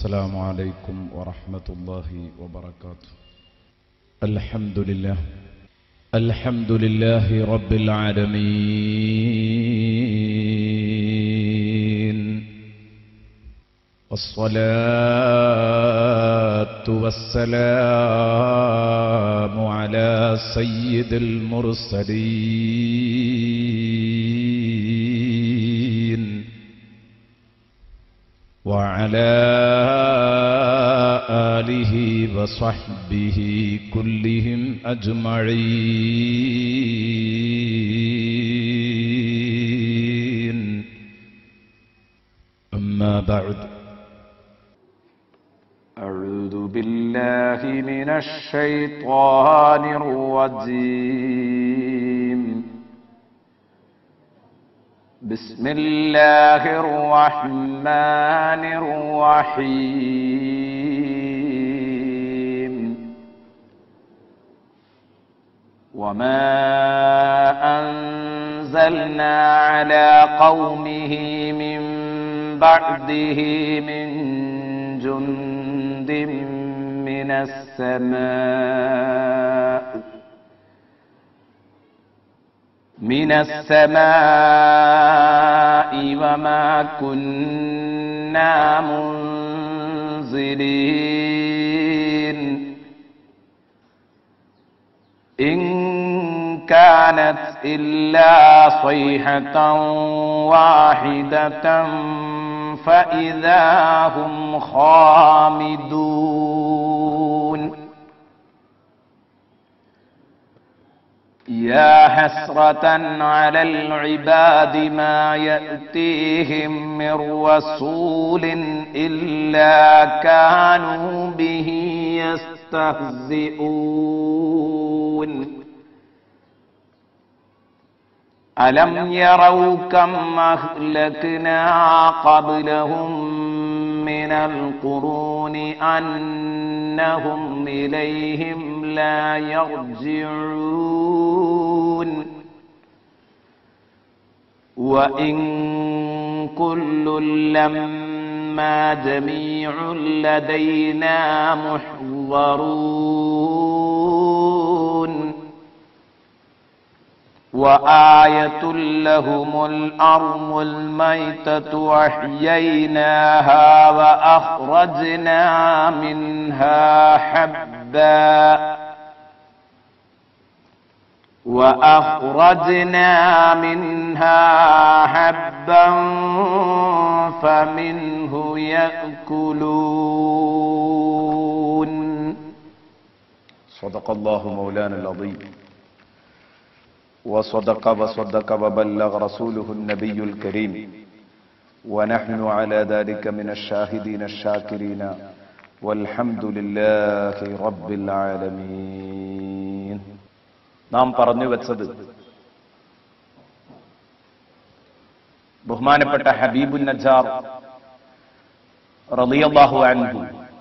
السلام عليكم ورحمة الله وبركاته. الحمد لله رب العالمين، والصلاة والسلام على سيد المرسلين وعلى آله وصحبه كلهم أجمعين. أما بعد، أعوذ بالله من الشيطان الرجيم. بسم الله الرحمن الرحيم. وما أنزلنا على قومه من بعده من جند من السماء وما كنا منزلين. إن كانت إلا صيحة واحدة فإذا هم خامدون. يا حسرة على العباد ما يأتيهم من رسول إلا كانوا به يستهزئون. ألم يروا كم أهلكنا قبلهم من القرون أنهم إليهم لا يرجعون. وإن كل لما جميع لدينا محضرون. وآية لهم الأرض الميتة أحييناها وأخرجنا منها حبا فمنه يأكلون. صدق الله مولانا العظيم، وصدق وبلغ رسوله النبي الكريم، ونحن على ذلك من الشاهدين الشاكرين، والحمد لله رب العالمين. നാം പറഞ്ഞു വെച്ചത് ബഹുമാനപ്പെട്ട ഹബീബുൻ നജ്ജാർ റളിയല്ലാഹു അൻഹു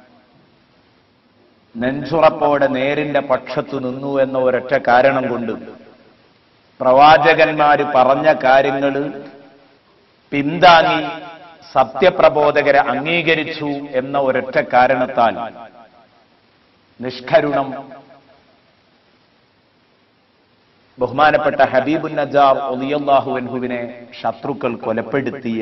നെഞ്ചുറപ്പോടെ നേരിന്റെ പക്ഷത്തു നിന്നു എന്ന ഒരൊറ്റ കാരണം കൊണ്ട് പ്രവാചകന്മാര് പറഞ്ഞ കാര്യങ്ങൾ പിന്താങ്ങി സത്യപ്രബോധകരെ അംഗീകരിച്ചു എന്ന ഒരൊറ്റ കാരണത്താൽ നിഷ്കരുണം ബഹുമാനപ്പെട്ട ഹബീബുൻ നജ്ജാർ റളിയല്ലാഹു അൻഹുവിനെ ശത്രുക്കൾ കൊലപ്പെടുത്തിയ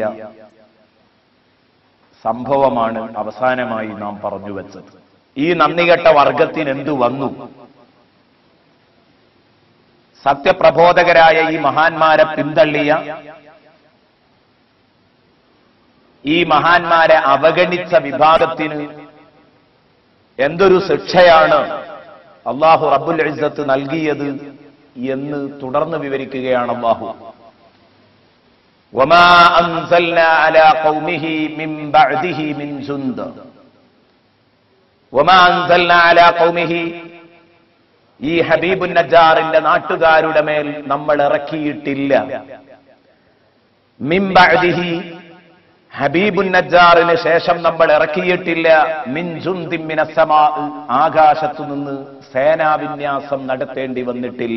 സംഭവമാണ് അവസാനമായി നാം പറഞ്ഞു വെച്ചത്. ഈ നന്ദികെട്ട വർഗത്തിന് എന്തു വന്നു? സത്യപ്രബോധകരായ ഈ മഹാന്മാരെ പിന്തള്ളിയ, ഈ മഹാന്മാരെ അവഗണിച്ച വിഭാഗത്തിന് എന്തൊരു ശിക്ഷയാണ് അല്ലാഹു റബ്ബുൽ ഇസ്സത്ത് നൽകിയത് എന്ന് തുടർന്ന് വിവരിക്കുകയാണ് അല്ലാഹു. വമാ അൻസൽനാ അലാ ഖൗമിഹി മിൻ ബഅദിഹി മിൻ ജുന്ദ്. വമാ അൻസൽനാ അലാ ഖൗമിഹി, ഈ ഹബീബുൻ നജ്ജാറിന്റെ നാട്ടുകാരുടെ മേൽ നമ്മൾ ഇറക്കിയിട്ടില്ല. മിൻ ബഅദിഹി, ഹബീബുൻ നജ്ജാറിന് ശേഷം നമ്മൾ ഇറക്കിയിട്ടില്ല. മിൻ ജുന്ദിൻ മിനസ് സമാ, ആകാശത്തു നിന്ന് സേനാവിന്യാസം നടത്തേണ്ടി വന്നിട്ടില്ല.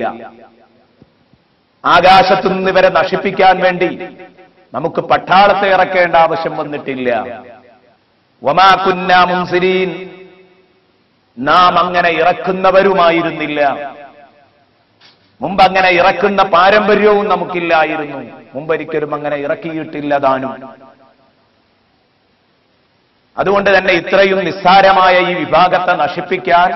ആകാശത്തു നിന്ന് ഇവരെ നശിപ്പിക്കാൻ വേണ്ടി നമുക്ക് പട്ടാളത്തെ ഇറക്കേണ്ട ആവശ്യം വന്നിട്ടില്ല. വമാ കുന്നാ മുൻസിരീൻ, നാം അങ്ങനെ ഇറക്കുന്നവരുമായിരുന്നില്ല. മുമ്പ് അങ്ങനെ ഇറക്കുന്ന പാരമ്പര്യവും നമുക്കില്ലായിരുന്നു. മുമ്പൊരിക്കലും അങ്ങനെ ഇറക്കിയിട്ടില്ല താനും. അതുകൊണ്ട് തന്നെ ഇത്രയും നിസ്സാരമായ ഈ വിഭാഗത്തെ നശിപ്പിക്കാൻ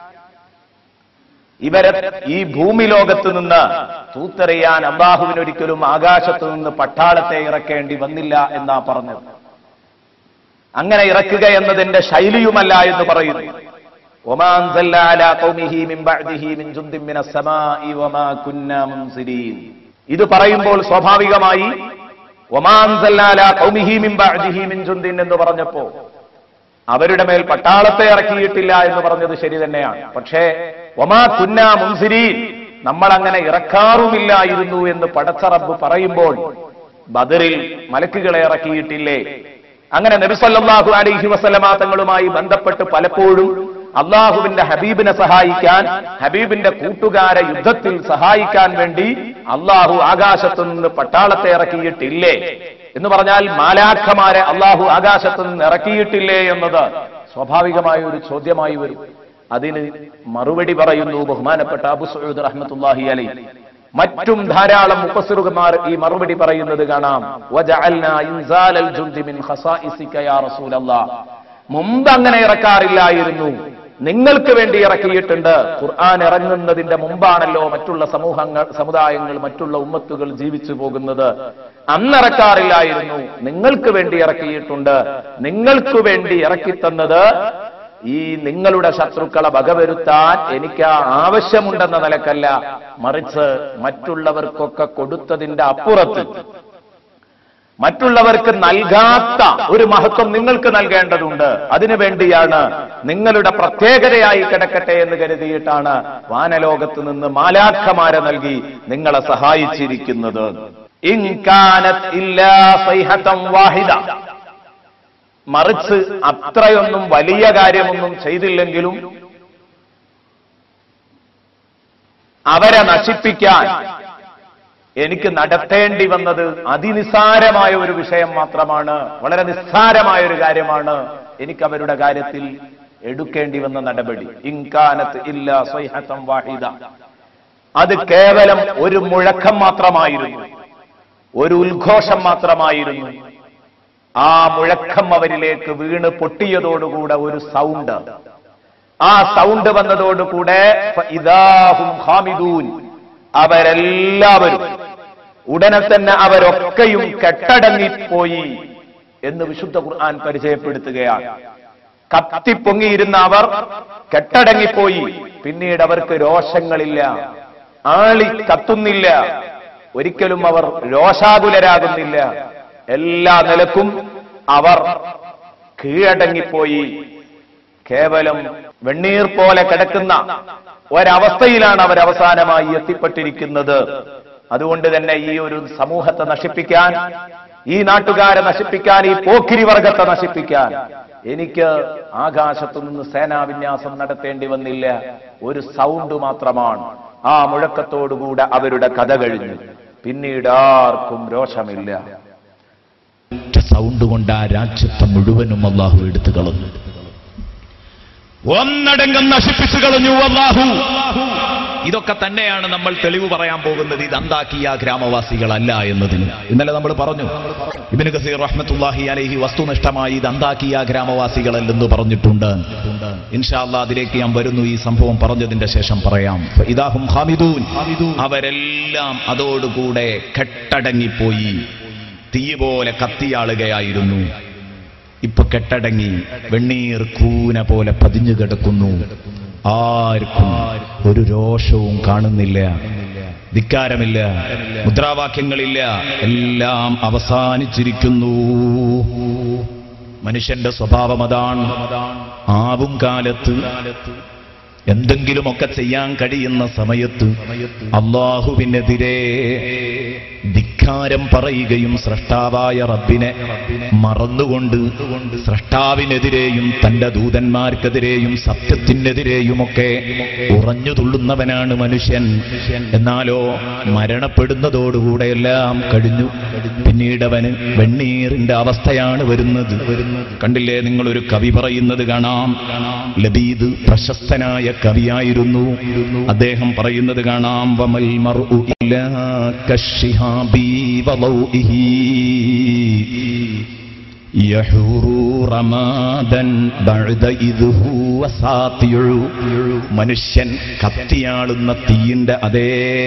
ഇവരെ ഈ ഭൂമി ലോകത്ത് നിന്ന് തൂത്തെറിയാൻ അല്ലാഹുവിനൊരിക്കലും ആകാശത്ത് നിന്ന് പട്ടാളത്തെ ഇറക്കേണ്ടി വന്നില്ല എന്നാ പറഞ്ഞത്. അങ്ങനെ ഇറക്കുക എന്നതിന്റെ ശൈലിയുമല്ല എന്ന് പറയുന്നു. വമാ അൻസൽനാ അലാ ഖൗമിഹി മിൻ ബഅദിഹി മിൻ ജുൻദിൻ മിനസ് സമാഇ വമാ കുന്നാ മുൻസിരീൻ. ഇത് പറയുമ്പോൾ സ്വാഭാവികമായി വമാ അൻസൽനാ അലാ ഖൗമിഹി മിൻ ബഅദിഹി മിൻ ജുൻദിൻ എന്ന് പറഞ്ഞപ്പോ അവരുടെ മേൽ പട്ടാളത്തെ ഇറക്കിയിട്ടില്ല എന്ന് പറഞ്ഞത് ശരി തന്നെയാണ്. പക്ഷേ വമാ കുന്നാ മുൻസിരീൻ, നമ്മൾ അങ്ങനെ ഇറക്കാറുമില്ലായിരുന്നു എന്ന് പടച്ച റബ്ബ് പറയുമ്പോൾ ബദറിൽ മലക്കുകളെ ഇറക്കിയിട്ടില്ലേ? അങ്ങനെ നബി സല്ലല്ലാഹു അലൈഹി വസല്ലമ തങ്ങളുമായി ബന്ധപ്പെട്ട് പലപ്പോഴും അള്ളാഹുവിന്റെ ഹബീബിനെ സഹായിക്കാൻ, ഹബീബിന്റെ കൂട്ടുകാരെ യുദ്ധത്തിൽ സഹായിക്കാൻ വേണ്ടി അള്ളാഹു ആകാശത്തു നിന്ന് പട്ടാളത്തെ ഇറക്കിയിട്ടില്ലേ എന്ന് പറഞ്ഞാൽ മാലാഖമാരെ അള്ളാഹു ആകാശത്തു നിന്ന് ഇറക്കിയിട്ടില്ലേ എന്നത് സ്വാഭാവികമായ ഒരു ചോദ്യമായി വരും. അതിന് മറുപടി പറയുന്നു ബഹുമാനപ്പെട്ട അബൂ സഈദ് റഹ്മത്തുള്ളാഹി അലൈഹി. മറ്റും ധാരാളം മുഫസ്സിറുമാർ ഈ മറുപടി പറയുന്നത് കാണാം. വജഅൽനാ ഇൻസാലൽ ജുൻദി മിൻ ഖസായിസിക യാ റസൂലല്ലാഹ്, മുമ്പ് അങ്ങനെ ഇറക്കാറില്ലായിരുന്നു, നിങ്ങൾക്ക് വേണ്ടി ഇറക്കിയിട്ടുണ്ട്. ഖുർആൻ ഇറങ്ങുന്നതിന്റെ മുമ്പാണല്ലോ മറ്റുള്ള സമുദായങ്ങൾ മറ്റുള്ള ഉമ്മത്തുകൾ ജീവിച്ചു പോകുന്നത്. അന്നിറക്കാറില്ലായിരുന്നു, നിങ്ങൾക്ക് വേണ്ടി ഇറക്കിയിട്ടുണ്ട്. നിങ്ങൾക്ക് വേണ്ടി ഇറക്കിത്തന്നത് ഈ നിങ്ങളുടെ ശത്രുക്കളെ വകവരുത്താൻ എനിക്ക് ആവശ്യമുണ്ടെന്ന നിലക്കല്ല, മറിച്ച് മറ്റുള്ളവർക്കൊക്കെ കൊടുത്തതിന്റെ അപ്പുറത്ത് മറ്റുള്ളവർക്ക് നൽകാത്ത ഒരു മഹത്വം നിങ്ങൾക്ക് നൽകേണ്ടതുണ്ട്. അതിനുവേണ്ടിയാണ്, നിങ്ങളുടെ പ്രത്യേകതയായി കിടക്കട്ടെ എന്ന് കരുതിയിട്ടാണ് വാനലോകത്ത് നിന്ന് മാലാഖമാരെ നൽകി നിങ്ങളെ സഹായിച്ചിരിക്കുന്നത്. ഇൻ കാനത് ഇല്ലാ സൈഹതൻ വാഹിദ, മറിച്ച് അത്രയൊന്നും വലിയ കാര്യമൊന്നും ചെയ്തില്ലെങ്കിലും അവരെ നശിപ്പിക്കാൻ എനിക്ക് നടത്തേണ്ടി വന്നത് അതിനിസ്സാരമായ ഒരു വിഷയം മാത്രമാണ്, വളരെ നിസ്സാരമായ ഒരു കാര്യമാണ് എനിക്ക് അവരുടെ കാര്യത്തിൽ എടുക്കേണ്ടി വന്ന നടപടി. ഇൻ കാനത് ഇല്ലാ സൈഹതൻ വാഹിദ, അത് കേവലം ഒരു മുഴക്കം മാത്രമായിരുന്നു, ഒരു ഉദ്ഘോഷം മാത്രമായിരുന്നു. ആ മുഴക്കം അവരിലേക്ക് വീണ് പൊട്ടിയതോടുകൂടെ ഒരു സൗണ്ട്, ആ സൗണ്ട് വന്നതോടുകൂടെ ഫഇദാഹും ഖാമിദൂൻ, അവരെല്ലാവരും ഉടനെ തന്നെ അവരൊക്കെയും കെട്ടടങ്ങിപ്പോയി എന്ന് വിശുദ്ധ ഖുർആൻ പരിചയപ്പെടുത്തുകയാണ്. കത്തിപ്പൊങ്ങിയിരുന്ന അവർ കെട്ടടങ്ങിപ്പോയി. പിന്നീട് അവർക്ക് രോഷങ്ങളില്ല, ആളി കത്തുന്നില്ല, ഒരിക്കലും അവർ രോഷാകുലരാകുന്നില്ല. എല്ലാ നിലക്കും അവർ കീഴടങ്ങിപ്പോയി. കേവലം വെണ്ണീർ പോലെ കിടക്കുന്ന ഒരവസ്ഥയിലാണ് അവർ അവസാനമായി എത്തിപ്പെട്ടിരിക്കുന്നത്. അതുകൊണ്ട് തന്നെ ഈ ഒരു സമൂഹത്തെ നശിപ്പിക്കാൻ, ഈ നാട്ടുകാരെ നശിപ്പിക്കാൻ, ഈ പോക്കിരി വർഗത്തെ നശിപ്പിക്കാൻ എനിക്ക് ആകാശത്തു നിന്ന് സേനാവിന്യാസം നടത്തേണ്ടി വന്നില്ല. ഒരു സൗണ്ട് മാത്രമാണ്. ആ മുഴക്കത്തോടുകൂടെ അവരുടെ കഥ കഴിഞ്ഞു. പിന്നീട് ആർക്കും രോഷമില്ല. സൗണ്ട് കൊണ്ട് ആ രാജ്യത്തെ മുഴുവനും അല്ലാഹു എടുത്തു കളഞ്ഞു, ഒന്നടങ്കം നശിപ്പിച്ചു കളഞ്ഞു അല്ലാഹു. ഇതൊക്കെ തന്നെയാണ് നമ്മൾ തെളിവ് പറയാൻ പോകുന്നത്. ഇത് അന്താക്കിയ ഗ്രാമവാസികളല്ല എന്നതിന് ഇന്നലെ നമ്മൾ പറഞ്ഞു. ഇബ്നു കസീർ റഹ്മത്തുള്ളാഹി അലൈഹി വസ്തുനിഷ്ഠമായി ഇത് അന്താക്കിയ ഗ്രാമവാസികളല്ലെന്ന് പറഞ്ഞിട്ടുണ്ട്. ഇൻഷാ അല്ലാഹ് അതിലേക്ക് ഞാൻ വരുന്നു. ഈ സംഭവം പറഞ്ഞതിന്റെ ശേഷം പറയാം. ഫഇദാഹും ഖാമിദൂൻ, അവരെല്ലാം അതോടുകൂടെ കെട്ടടങ്ങിപ്പോയി, തീ പോലെ കത്തിയാളുകയായിരുന്നു. ഇപ്പൊ കെട്ടടങ്ങി വെണ്ണീർ കൂന പോലെ പതിഞ്ഞു കിടക്കുന്നു. ആർക്കും ഒരു രോഷവും കാണുന്നില്ല, ധിക്കാരമില്ല, മുദ്രാവാക്യങ്ങളില്ല, എല്ലാം അവസാനിച്ചിരിക്കുന്നു. മനുഷ്യന്റെ സ്വഭാവം അതാണ്. ആവും കാലത്ത് എന്തെങ്കിലുമൊക്കെ ചെയ്യാൻ കഴിയുന്ന സമയത്ത് അല്ലാഹുവിനെതിരെ ധിക്കാരം പറയുകയും സ്രഷ്ടാവായ റബ്ബിനെ മറന്നുകൊണ്ട് സ്രഷ്ടാവിനെതിരെയും തന്റെ ദൂതന്മാർക്കെതിരെയും സത്യത്തിനെതിരെയുമൊക്കെ ഉറഞ്ഞു തുള്ളുന്നവനാണ് മനുഷ്യൻ. എന്നാലോ മരണപ്പെടുന്നതോടുകൂടെ എല്ലാം കഴിഞ്ഞു. പിന്നീട് അവന് വെണ്ണീറിന്റെ അവസ്ഥയാണ് വരുന്നത്. കണ്ടില്ലേ, നിങ്ങളൊരു കവി പറയുന്നത് കാണാം. ലബീദ് പ്രശസ്തനായ കവിയായിരുന്നു. അദ്ദേഹം പറയുന്നത് കാണാം, വമൽ മർഉ ഇല്ലാ കശ്ശിഹാബി വളൗഇഹി യഹൂറു റമാദൻ ബഅദ ഇദ്ഹു വസാതിഉ. മനുഷ്യൻ കത്തിയാളുന്ന തീയിന്റെ അതേ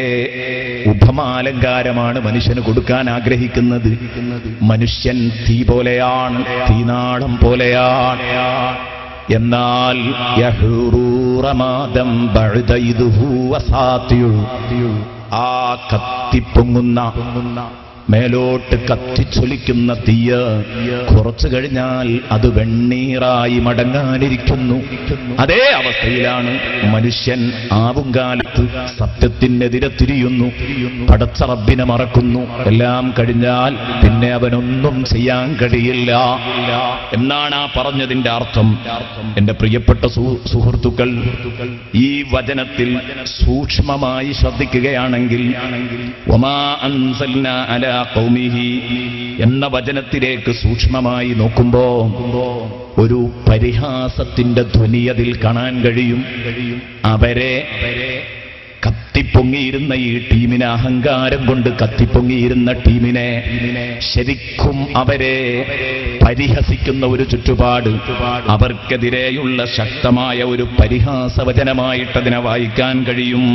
ഉപമാലങ്കാരമാണ് മനുഷ്യന് കൊടുക്കാൻ ആഗ്രഹിക്കുന്നത്. മനുഷ്യൻ തീ പോലെയാണ്, തീനാളം പോലെയാണ്. എന്നാൽ യഹൂറു റമാദൻ ബഅദ ഇദ്ഹു വസാതിഉ, ആ കത്തിപ്പൊങ്ങുന്ന മേലോട്ട് കത്തിച്ചൊലിക്കുന്ന തീയ് കുറച്ചു കഴിഞ്ഞാൽ അത് വെണ്ണീറായി മടങ്ങാനിരിക്കുന്നു. അതേ അവസ്ഥയിലാണ് മനുഷ്യൻ. ആവും കാലത്ത് സത്യത്തിനെതിരെ തിരിയുന്നു, പടച്ച റബ്ബിനെ മറക്കുന്നു. എല്ലാം കഴിഞ്ഞാൽ പിന്നെ അവനൊന്നും ചെയ്യാൻ കഴിയില്ല എന്നാണ് ആ പറഞ്ഞതിന്റെ അർത്ഥം. എന്റെ പ്രിയപ്പെട്ട സുഹൃത്തുക്കൾ, ഈ വചനത്തിൽ സൂക്ഷ്മമായി ശ്രദ്ധിക്കുകയാണെങ്കിൽ വമാ അൻസൽനാ അലാ ഖൗമിഹി എന്ന വചനത്തിലേക്ക് സൂക്ഷ്മമായി നോക്കുമ്പോ ഒരു പരിഹാസത്തിന്റെ ധ്വനി അതിൽ കാണാൻ കഴിയും. അവരെ കത്തിപ്പൊങ്ങിയിരുന്ന ഈ ടീമിനെ, അഹങ്കാരം കൊണ്ട് കത്തിപ്പൊങ്ങിയിരുന്ന ടീമിനെ ശരിക്കും അവരെ പരിഹസിക്കുന്ന ഒരു ചുറ്റുപാട്, അവർക്കെതിരെയുള്ള ശക്തമായ ഒരു പരിഹാസവചനമായിട്ടതിനെ വായിക്കാൻ കഴിയും.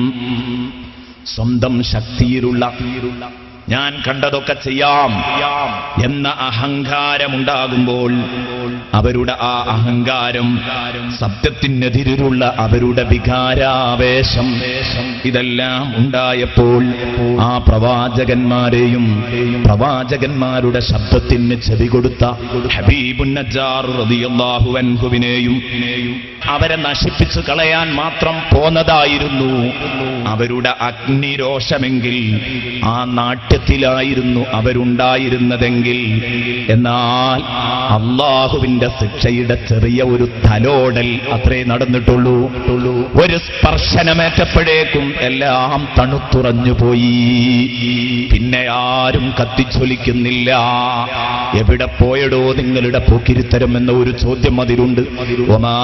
സ്വന്തം ശക്തിയിലുള്ള ഞാൻ കണ്ടതൊക്കെ ചെയ്യാം എന്ന അഹങ്കാരമുണ്ടാകുമ്പോൾ അവരുടെ ആ അഹങ്കാരം, സത്യത്തിനെതിരുള്ള അവരുടെ വികാരാവേശം, ഇതെല്ലാം ഉണ്ടായപ്പോൾ ആ പ്രവാചകന്മാരെയും പ്രവാചകന്മാരുടെ ശബ്ദത്തിന് ചെവി കൊടുത്ത ഹബീബുൻ നജ്ജാർ റളിയല്ലാഹു അൻഹുവിനെയും അവരെ നശിപ്പിച്ചു കളയാൻ മാത്രം പോന്നതായിരുന്നു അവരുടെ അഗ്നിരോഷമെങ്കിൽ ആ നാട്യത്തിലായിരുന്നു അവരുണ്ടായിരുന്നതെങ്കിൽ, എന്നാൽ അള്ളാഹുവിന്റെ ശിക്ഷയുടെ ചെറിയ ഒരു തലോടൽ അത്രേ നടന്നിട്ടുള്ളൂ. ഒരു സ്പർശനമേറ്റപ്പോഴേക്കും എല്ലാം തണുത്തുറഞ്ഞു പോയി. പിന്നെ ആരും കത്തിച്ചൊലിക്കുന്നില്ല. എവിടെ പോയടോ നിങ്ങളുടെ പോക്കിരിത്തരം എന്ന ഒരു ചോദ്യം അതിലുണ്ട്. വമാ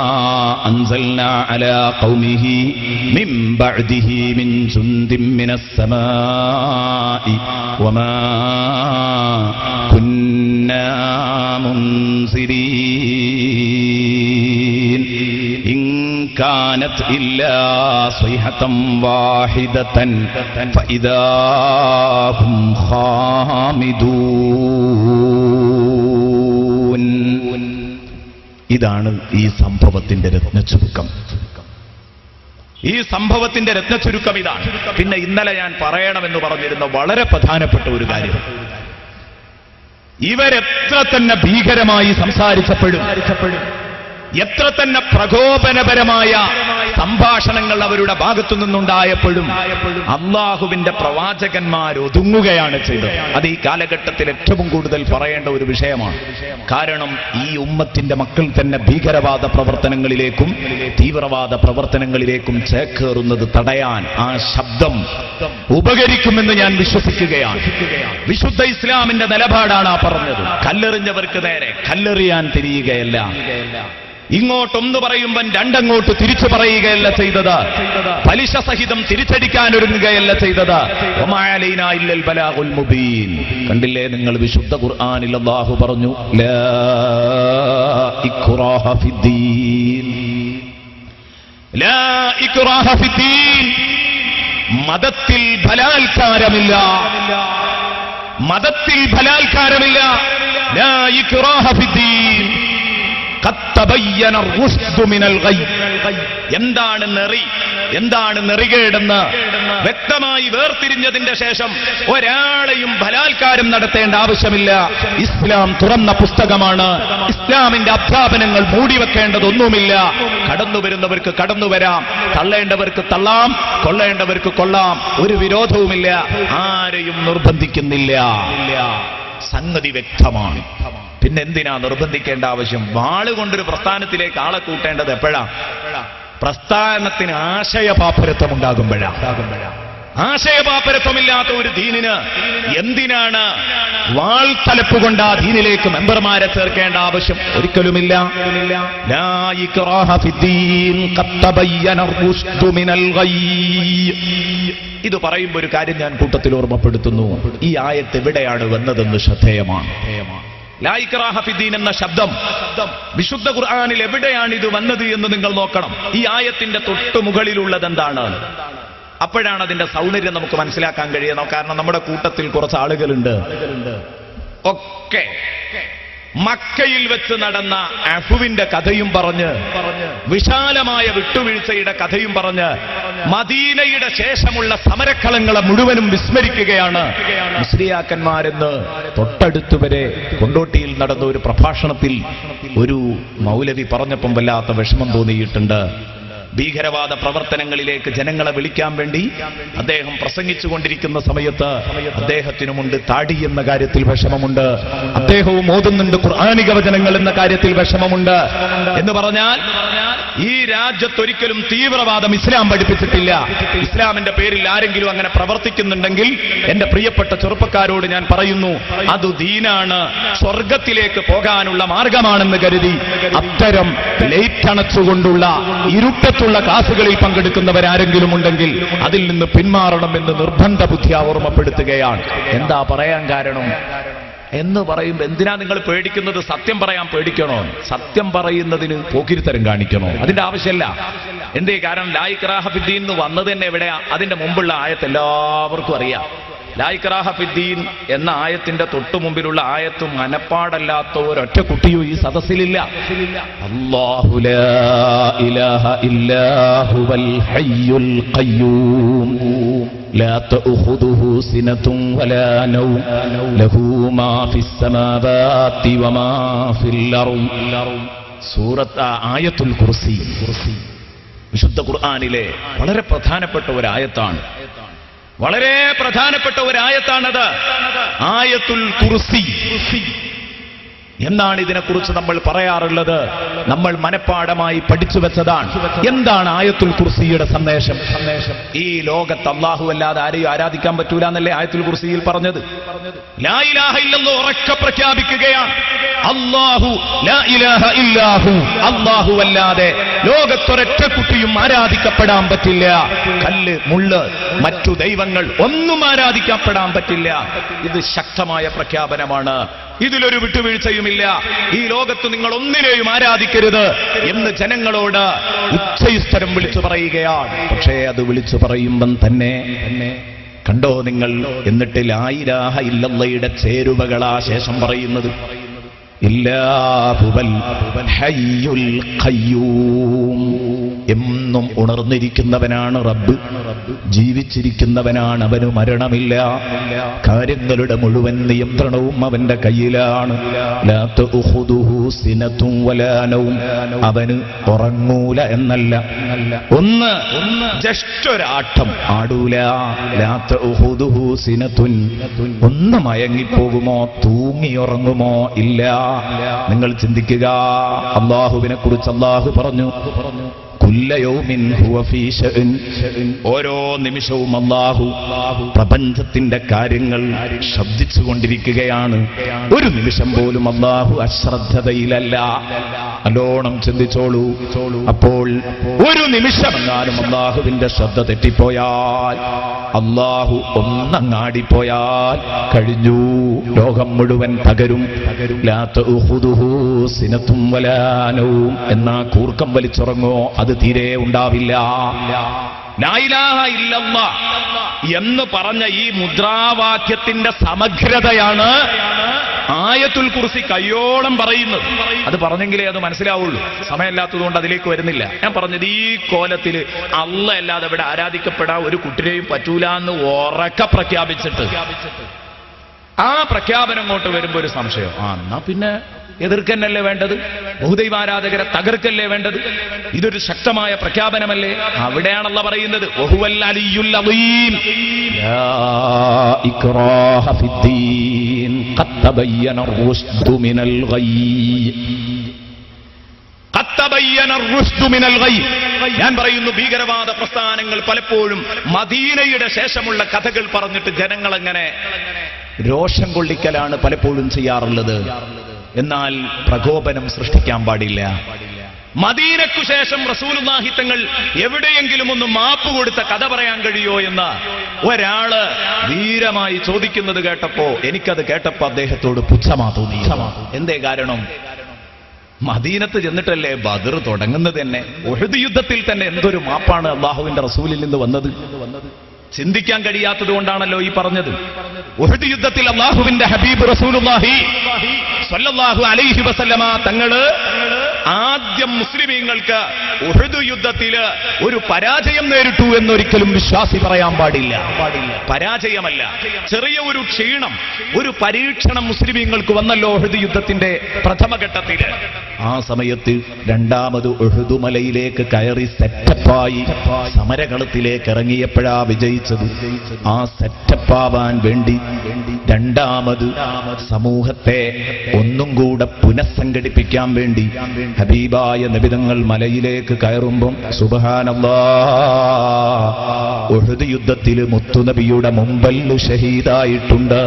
അൻസൽനാ അലാ ഖൗമിഹി മിൻ ബഅദിഹി മിൻ ജുൻദിൻ മിനസ് സമാഇ വമാ കുന്നാ മുൻസിരീൻ ഇൻ കാനത് ഇല്ലാ സ്വൈഹതൻ വാഹിദതൻ ഫഇദാ ഹും ഖാമിദൂൻ. ഇതാണ് ഈ സംഭവത്തിന്റെ രത്നചുരുക്കം. ഈ സംഭവത്തിന്റെ രത്നചുരുക്കം ഇതാണ്. പിന്നെ ഇന്നലെ ഞാൻ പറയണമെന്ന് പറഞ്ഞിരുന്ന വളരെ പ്രധാനപ്പെട്ട ഒരു കാര്യം, ഇവരെത്ര തന്നെ ഭീകരമായി സംസാരിച്ചപ്പോഴും, എത്ര തന്നെ പ്രകോപനപരമായ സംഭാഷണങ്ങൾ അവരുടെ ഭാഗത്തു നിന്നുണ്ടായപ്പോഴും അള്ളാഹുവിന്റെ പ്രവാചകന്മാർ ഒതുങ്ങുകയാണ് ചെയ്തത്. അത് ഈ കാലഘട്ടത്തിൽ ഏറ്റവും കൂടുതൽ പറയേണ്ട ഒരു വിഷയമാണ്. കാരണം ഈ ഉമ്മത്തിന്റെ മക്കൾ തന്നെ ഭീകരവാദ പ്രവർത്തനങ്ങളിലേക്കും തീവ്രവാദ പ്രവർത്തനങ്ങളിലേക്കും ചേക്കേറുന്നത് തടയാൻ ആ ശബ്ദം ഉപകരിക്കുമെന്ന് ഞാൻ വിശ്വസിക്കുകയാണ്. വിശുദ്ധ ഇസ്ലാമിന്റെ നിലപാടാണ് ആ പറഞ്ഞത്. കല്ലെറിഞ്ഞവർക്ക് നേരെ കല്ലെറിയാൻ തിരിയുകയല്ല, ഇങ്ങോട്ടൊന്ന് പറയുമ്പം രണ്ടങ്ങോട്ട് തിരിച്ചു പറയുകയല്ല ചെയ്തത്, പലിശ സഹിതം തിരിച്ചടിക്കാൻ ഒരുങ്ങുകയല്ല ചെയ്തത്. വമാ അലൈനാ ഇല്ലൽ ബലാഗുൽ മുബീൻ. കണ്ടില്ലേ നിങ്ങൾ, വിശുദ്ധ ഖുർആനിൽ അല്ലാഹു പറഞ്ഞു, ലാ ഇക്റാഹ ഫിദ്ദീൻ, ലാ ഇക്റാഹ ഫിദ്ദീൻ. മതത്തിൽ ബലാത്കാരമില്ല, മതത്തിൽ ബലാത്കാരമില്ല. ലാ ഇക്റാഹ ഫിദ്ദീൻ. എന്താണ് നെറി, എന്താണ് നെറികേടെന്ന് വ്യക്തമായി വേർതിരിഞ്ഞതിന്റെ ശേഷം ഒരാളെയും ബലാത്കാരം നടത്തേണ്ട ആവശ്യമില്ല. ഇസ്ലാം തുറന്ന പുസ്തകമാണ്. ഇസ്ലാമിന്റെ അധ്യാപനങ്ങൾ മൂടിവെക്കേണ്ടതൊന്നുമില്ല. കടന്നുവരുന്നവർക്ക് കടന്നുവരാം, തള്ളേണ്ടവർക്ക് തള്ളാം, കൊള്ളേണ്ടവർക്ക് കൊള്ളാം. ഒരു വിരോധവുമില്ല, ആരെയും നിർബന്ധിക്കുന്നില്ല. സംഗതി വ്യക്തമാണ്. പിന്നെ എന്തിനാ നിർബന്ധിക്കേണ്ട ആവശ്യം? വാളുകൊണ്ടൊരു പ്രസ്ഥാനത്തിലേക്ക് ആളെ കൂട്ടേണ്ടത് എപ്പോഴാ? പ്രസ്ഥാനത്തിന് ആശയപാപ്പരത്വം ഉണ്ടാകുമ്പോഴാണ്. ആശയപാപ്പരത്വമില്ലാത്ത ഒരു ദീനിന് എന്തിനാണ് വാൾത്തലപ്പ് കൊണ്ട് ആ ദീനിലേക്ക് മെമ്പർമാരെ ചേർക്കേണ്ട ആവശ്യം? ഒരിക്കലുമില്ല. ലാ ഇക്റാഹ ഫിദ്ദീൻ ഖദ് തബയ്യന റുശ്ദു മിനൽ ഗയ്യ്. ഇത് പറയുമ്പോൾ ഒരു കാര്യം ഞാൻ കൂട്ടത്തിൽ ഓർമ്മപ്പെടുത്തുന്നു. ഈ ആയത്ത് എവിടെയാണ് വന്നതെന്ന് ശ്രദ്ധേയമാണ്. ലാ ഇക്റാഹ ഫിദ്ദീൻ എന്ന ശബ്ദം വിശുദ്ധ ഖുർആനിൽ എവിടെയാണ് ഇത് വന്നത് എന്ന് നിങ്ങൾ നോക്കണം. ഈ ആയത്തിന്റെ തൊട്ടു മുകളിലുള്ളത് എന്താണ്? അപ്പോഴാണ് അതിന്റെ സൗന്ദര്യം നമുക്ക് മനസ്സിലാക്കാൻ കഴിയുന്നത്. കാരണം നമ്മുടെ കൂട്ടത്തിൽ കുറച്ച് ആളുകളുണ്ട് ഒക്കെ മക്കയിൽ വെച്ച് നടന്ന അഫുവിന്റെ കഥയും പറഞ്ഞ്, വിശാലമായ വിട്ടുവീഴ്ചയുടെ കഥയും പറഞ്ഞ് മദീനയുടെ ശേഷമുള്ള സമരക്കളങ്ങളെ മുഴുവനും വിസ്മരിക്കുകയാണ് മുസ്ലിയാക്കന്മാരെന്ന് തൊട്ടടുത്തുവരെ കൊണ്ടോട്ടിയിൽ നടന്ന ഒരു പ്രഭാഷണത്തിൽ ഒരു മൗലവി പറഞ്ഞപ്പം വല്ലാത്ത വിഷമം തോന്നിയിട്ടുണ്ട്. ഭീകരവാദ പ്രവർത്തനങ്ങളിലേക്ക് ജനങ്ങളെ വിളിക്കാൻ വേണ്ടി അദ്ദേഹം പ്രസംഗിച്ചുകൊണ്ടിരിക്കുന്ന സമയത്ത് അദ്ദേഹത്തിനുമുണ്ട് താടി എന്ന കാര്യത്തിൽ വിഷമമുണ്ട്, അദ്ദേഹവും ഓതുന്നുണ്ട് ഖുർആനിക വചനങ്ങൾ എന്ന കാര്യത്തിൽ വിഷമമുണ്ട്. എന്ന് പറഞ്ഞാൽ ഈ രാജ്യത്തൊരിക്കലും തീവ്രവാദം ഇസ്ലാം പഠിപ്പിച്ചിട്ടില്ല. ഇസ്ലാമിന്റെ പേരിൽ ആരെങ്കിലും അങ്ങനെ പ്രവർത്തിക്കുന്നുണ്ടെങ്കിൽ എന്റെ പ്രിയപ്പെട്ട ചെറുപ്പക്കാരോട് ഞാൻ പറയുന്നു, അത് ദീനാണ്, സ്വർഗത്തിലേക്ക് പോകാനുള്ള മാർഗമാണെന്ന് കരുതി അത്തരം ലൈറ്റ് അണച്ചുകൊണ്ടുള്ള ഇരുട്ടത്തുള്ള ക്ലാസുകളിൽ പങ്കെടുക്കുന്നവരാരെങ്കിലും ഉണ്ടെങ്കിൽ അതിൽ നിന്ന് പിന്മാറണമെന്ന് നിർബന്ധ ബുദ്ധിയാ ഓർമ്മപ്പെടുത്തുകയാണ്. എന്താ പറയാൻ കാരണം എന്ന് പറയുമ്പോൾ എന്തിനാ നിങ്ങൾ പേടിക്കുന്നത്? സത്യം പറയാൻ പേടിക്കണോ? സത്യം പറയുന്നതിന് പോക്കിരിത്തരം കാണിക്കണോ? അതിന്റെ ആവശ്യമില്ല. എന്തേ? കാരണം ലാ ഇക്റാഹ ഫിദ്ദീൻ എന്ന് വന്നത് തന്നെ എവിടെയാ? അതിന്റെ മുമ്പുള്ള ആയത്ത് എല്ലാവർക്കും അറിയാം. ലാ ഇക്റാഹ ഫിദ്ദീൻ എന്ന ആയത്തിന്റെ തൊട്ടു മുമ്പിലുള്ള ആയത്ത് മനപ്പാടല്ലാത്ത ഒരൊറ്റ കുട്ടിയും ഈ സദസ്സിലില്ല. അല്ലാഹു ലാ ഇലാഹ ഇല്ലാ ഹുവൽ ഹയ്യുൽ ഖയ്യൂം ലാ തഅഖുദുഹു സിനതുൻ വലാ നൗം ലഹു മാ ഫിസ് സമാവാതി വമാ ഫിൽ അർദ്. സൂറത്ത് ആയത്തുൽ കുർസി വിശുദ്ധ ഖുർആനിലെ വളരെ പ്രധാനപ്പെട്ട ഒരു ആയത്താണ്. വളരെ പ്രധാനപ്പെട്ട ഒരു ആയത്താണത്. ആയത്തുൽ കുർസി എന്നാണ് ഇതിനെക്കുറിച്ച് നമ്മൾ പറയാറുള്ളത്. നമ്മൾ മനഃപ്പാഠമായി പഠിച്ചു വെച്ചതാണ്. എന്താണ് ആയത്തുൽ കുർസിയുടെ സന്ദേശം? ഈ ലോകത്ത് അല്ലാഹു അല്ലാതെ ആരെയും ആരാധിക്കാൻ പറ്റൂല എന്നല്ലേ ആയത്തുൽ കുർസിയിൽ പറഞ്ഞത്? ലാ ഇലാഹ ഇല്ലല്ലാഹ് ഉറക്കെ പ്രഖ്യാപിക്കുകയാണ്. അല്ലാഹു ലാ ഇലാഹ ഇല്ലാഹു, അല്ലാഹു അല്ലാതെ ലോകത്തൊരൊറ്റ കുട്ടിയും ആരാധിക്കപ്പെടാൻ പറ്റില്ല. കല്ല്, മുള്ള്, മറ്റു ദൈവങ്ങൾ ഒന്നും ആരാധിക്കപ്പെടാൻ പറ്റില്ല. ഇത് ശക്തമായ പ്രഖ്യാപനമാണ്. ഇതിലൊരു വിട്ടുവീഴ്ചയുമില്ല. ഈ ലോകത്ത് നിങ്ങൾ ഒന്നിനെയും ആരാധിക്കരുത് എന്ന് ജനങ്ങളോട് ഉച്ചസ്ഥരം വിളിച്ചു പറയുകയാണ്. പക്ഷേ അത് വിളിച്ചു പറയുമ്പം തന്നെ കണ്ടോ നിങ്ങൾ, എന്നിട്ട് ലാ ഇലാഹ ഇല്ലല്ലാഹയുടെ ചേരുവകളാ ശേഷം പറയുന്നത്. ഇല്ലാഹുവൽ ഹയ്യുൽ ഖയ്യൂം, എന്നും ഉണർന്നിരിക്കുന്നവനാണ് റബ്ബ്, ജീവിച്ചിരിക്കുന്നവനാണ്, അവന് മരണമില്ല, കാര്യങ്ങളുടെ മുഴുവൻ നിയന്ത്രണവും അവന്റെ കയ്യിലാണ്. ലാ തഅഖുദുഹു സിനതുൻ വലാ നൗം, അവന് ഉറങ്ങൂല എന്നല്ല, ഒന്ന് ജസ്റ്റ് ഒരാട്ടം ആടൂല. ലാ തഅഖുദുഹു സിനതുൻ, ഒന്ന് മയങ്ങിപ്പോകുമോ, തൂങ്ങിയുറങ്ങുമോ? ഇല്ല. നിങ്ങൾ ചിന്തിക്കുക, അല്ലാഹുവിനെ കുറിച്ച് അല്ലാഹു പറഞ്ഞു, കുല്ല യൗമിൻ ഹുവ ഫീ ശഅൻ, ഓരോ നിമിഷവും അല്ലാഹു പ്രപഞ്ചത്തിന്റെ കാര്യങ്ങൾ ശബ്ദിച്ചുകൊണ്ടിരിക്കുകയാണ്. ഒരു നിമിഷം പോലും അല്ലാഹു അശ്രദ്ധതയിലല്ല. നല്ലോണം ചിന്തിച്ചോളൂ. അപ്പോൾ ഒരു നിമിഷമെങ്ങാനും അല്ലാഹുവിന്റെ ശ്രദ്ധ തെറ്റിപ്പോയാൽ, അല്ലാഹു ഒന്നങ്ങാടിപ്പോയാൽ കഴിഞ്ഞു, ലോകം മുഴുവൻ തകരും. ലാ തഅഖുദുഹു സിനതുൻ വലാ നൗം, എന്നാ കൂർക്കം വലിച്ചുറങ്ങോ അത് തീരെ ഉണ്ടാവില്ല. ലാ ഇലാഹ ഇല്ലല്ലാഹ് എന്ന് പറഞ്ഞ ഈ മുദ്രാവാക്യത്തിന്റെ സമഗ്രതയാണ് ആയത്തുൽ കുർസി കയ്യോളം പറയുന്നത്. അത് പറഞ്ഞെങ്കിലേ അത് മനസ്സിലാവുള്ളൂ. സമയമില്ലാത്തതുകൊണ്ട് അതിലേക്ക് വരുന്നില്ല. ഞാൻ പറഞ്ഞത് ഈ കോലത്തിൽ അല്ലാഹ് അല്ലാതെ ഇവിടെ ആരാധിക്കപ്പെടാൻ ഒരു കുട്ടിനെയും പറ്റൂല എന്ന് ഉറക്കെ പ്രഖ്യാപിച്ചിട്ട് ആ പ്രഖ്യാപനം അങ്ങോട്ട് വരുമ്പോ ഒരു സംശയം, എന്നാ പിന്നെ എതിർക്കന്നല്ലേ വേണ്ടത്, ബഹുദൈവാരാധകരെ തകർക്കല്ലേ വേണ്ടത്, ഇതൊരു ശക്തമായ പ്രഖ്യാപനമല്ലേ? അവിടെയാണല്ലോ പറയുന്നത് വഹുവൽ അലിയുൽ അദീം ലാ ഇക്റാഹ ഫിദ്ദീൻ ഖദ് തബയ്യന റുശ്ദു മിനൽ ഗയ്യ്. ഞാൻ പറയുന്നു, ഭീകരവാദ പ്രസ്ഥാനങ്ങൾ പലപ്പോഴും മദീനയുടെ ശേഷമുള്ള കഥകൾ പറഞ്ഞിട്ട് ജനങ്ങളെങ്ങനെ രോഷം കൊള്ളിക്കലാണ് പലപ്പോഴും ചെയ്യാറുള്ളത്. എന്നാൽ പ്രകോപനം സൃഷ്ടിക്കാൻ പാടില്ല. മദീനക്കു ശേഷം റസൂലുള്ളാഹി തങ്ങൾ എവിടെയെങ്കിലും ഒന്ന് മാപ്പ് കൊടുത്ത കഥ പറയാൻ കഴിയോ എന്ന് ഒരാള് ധീരമായി ചോദിക്കുന്നത് കേട്ടപ്പോ എനിക്കത് കേട്ടപ്പോ അദ്ദേഹത്തോട് പുച്ഛമാ തോന്നി. എന്തേ കാരണം? മദീനത്ത് ചെന്നിട്ടല്ലേ ബദർ തുടങ്ങുന്നത് തന്നെ. ഉഹദ് യുദ്ധത്തിൽ തന്നെ എന്തൊരു മാപ്പാണ് അല്ലാഹുവിന്റെ റസൂലിൽ നിന്ന് വന്നത്. ചിന്തിക്കാൻ കഴിയാത്തത് കൊണ്ടാണല്ലോ ഈ പറഞ്ഞത്. ഉഹദ് യുദ്ധത്തിൽ അല്ലാഹുവിന്റെ ഹബീബ് റസൂലുള്ളാഹി സ്വല്ലല്ലാഹു അലൈഹി വസല്ലമ തങ്ങള് ആദ്യം മുസ്ലിമീങ്ങൾക്ക് ഉഹദ് യുദ്ധത്തില് ഒരു പരാജയം നേരിട്ടു എന്നൊരിക്കലും വിശ്വാസി പറയാൻ പാടില്ല. പരാജയമല്ല, ചെറിയ ഒരു ക്ഷീണം, ഒരു പരീക്ഷണം മുസ്ലിമീങ്ങൾക്ക് വന്നല്ലോ ഉഹദ് യുദ്ധത്തിന്റെ പ്രഥമഘട്ടത്തില്. ആ സമയത്ത് രണ്ടാമത് ഉഹദ് മലയിലേക്ക് കയറി സെറ്റപ്പായി സമരകളത്തിലേക്ക് ഇറങ്ങിയപ്പോഴാ വിജയിച്ചത്. ആ സെറ്റപ്പാവാൻ വേണ്ടി രണ്ടാമത് സമൂഹത്തെ ഒന്നും കൂടെ പുനഃസംഘടിപ്പിക്കാൻ വേണ്ടി ഹബീബായ നബിതങ്ങൾ മലയിലേക്ക് കയറുമ്പം സുബ്ഹാനല്ലാഹ് ഉഹദ് യുദ്ധത്തിൽ മുത്തുനബിയുടെ മുമ്പല്ല് ഷഹീദായിട്ടുണ്ട്.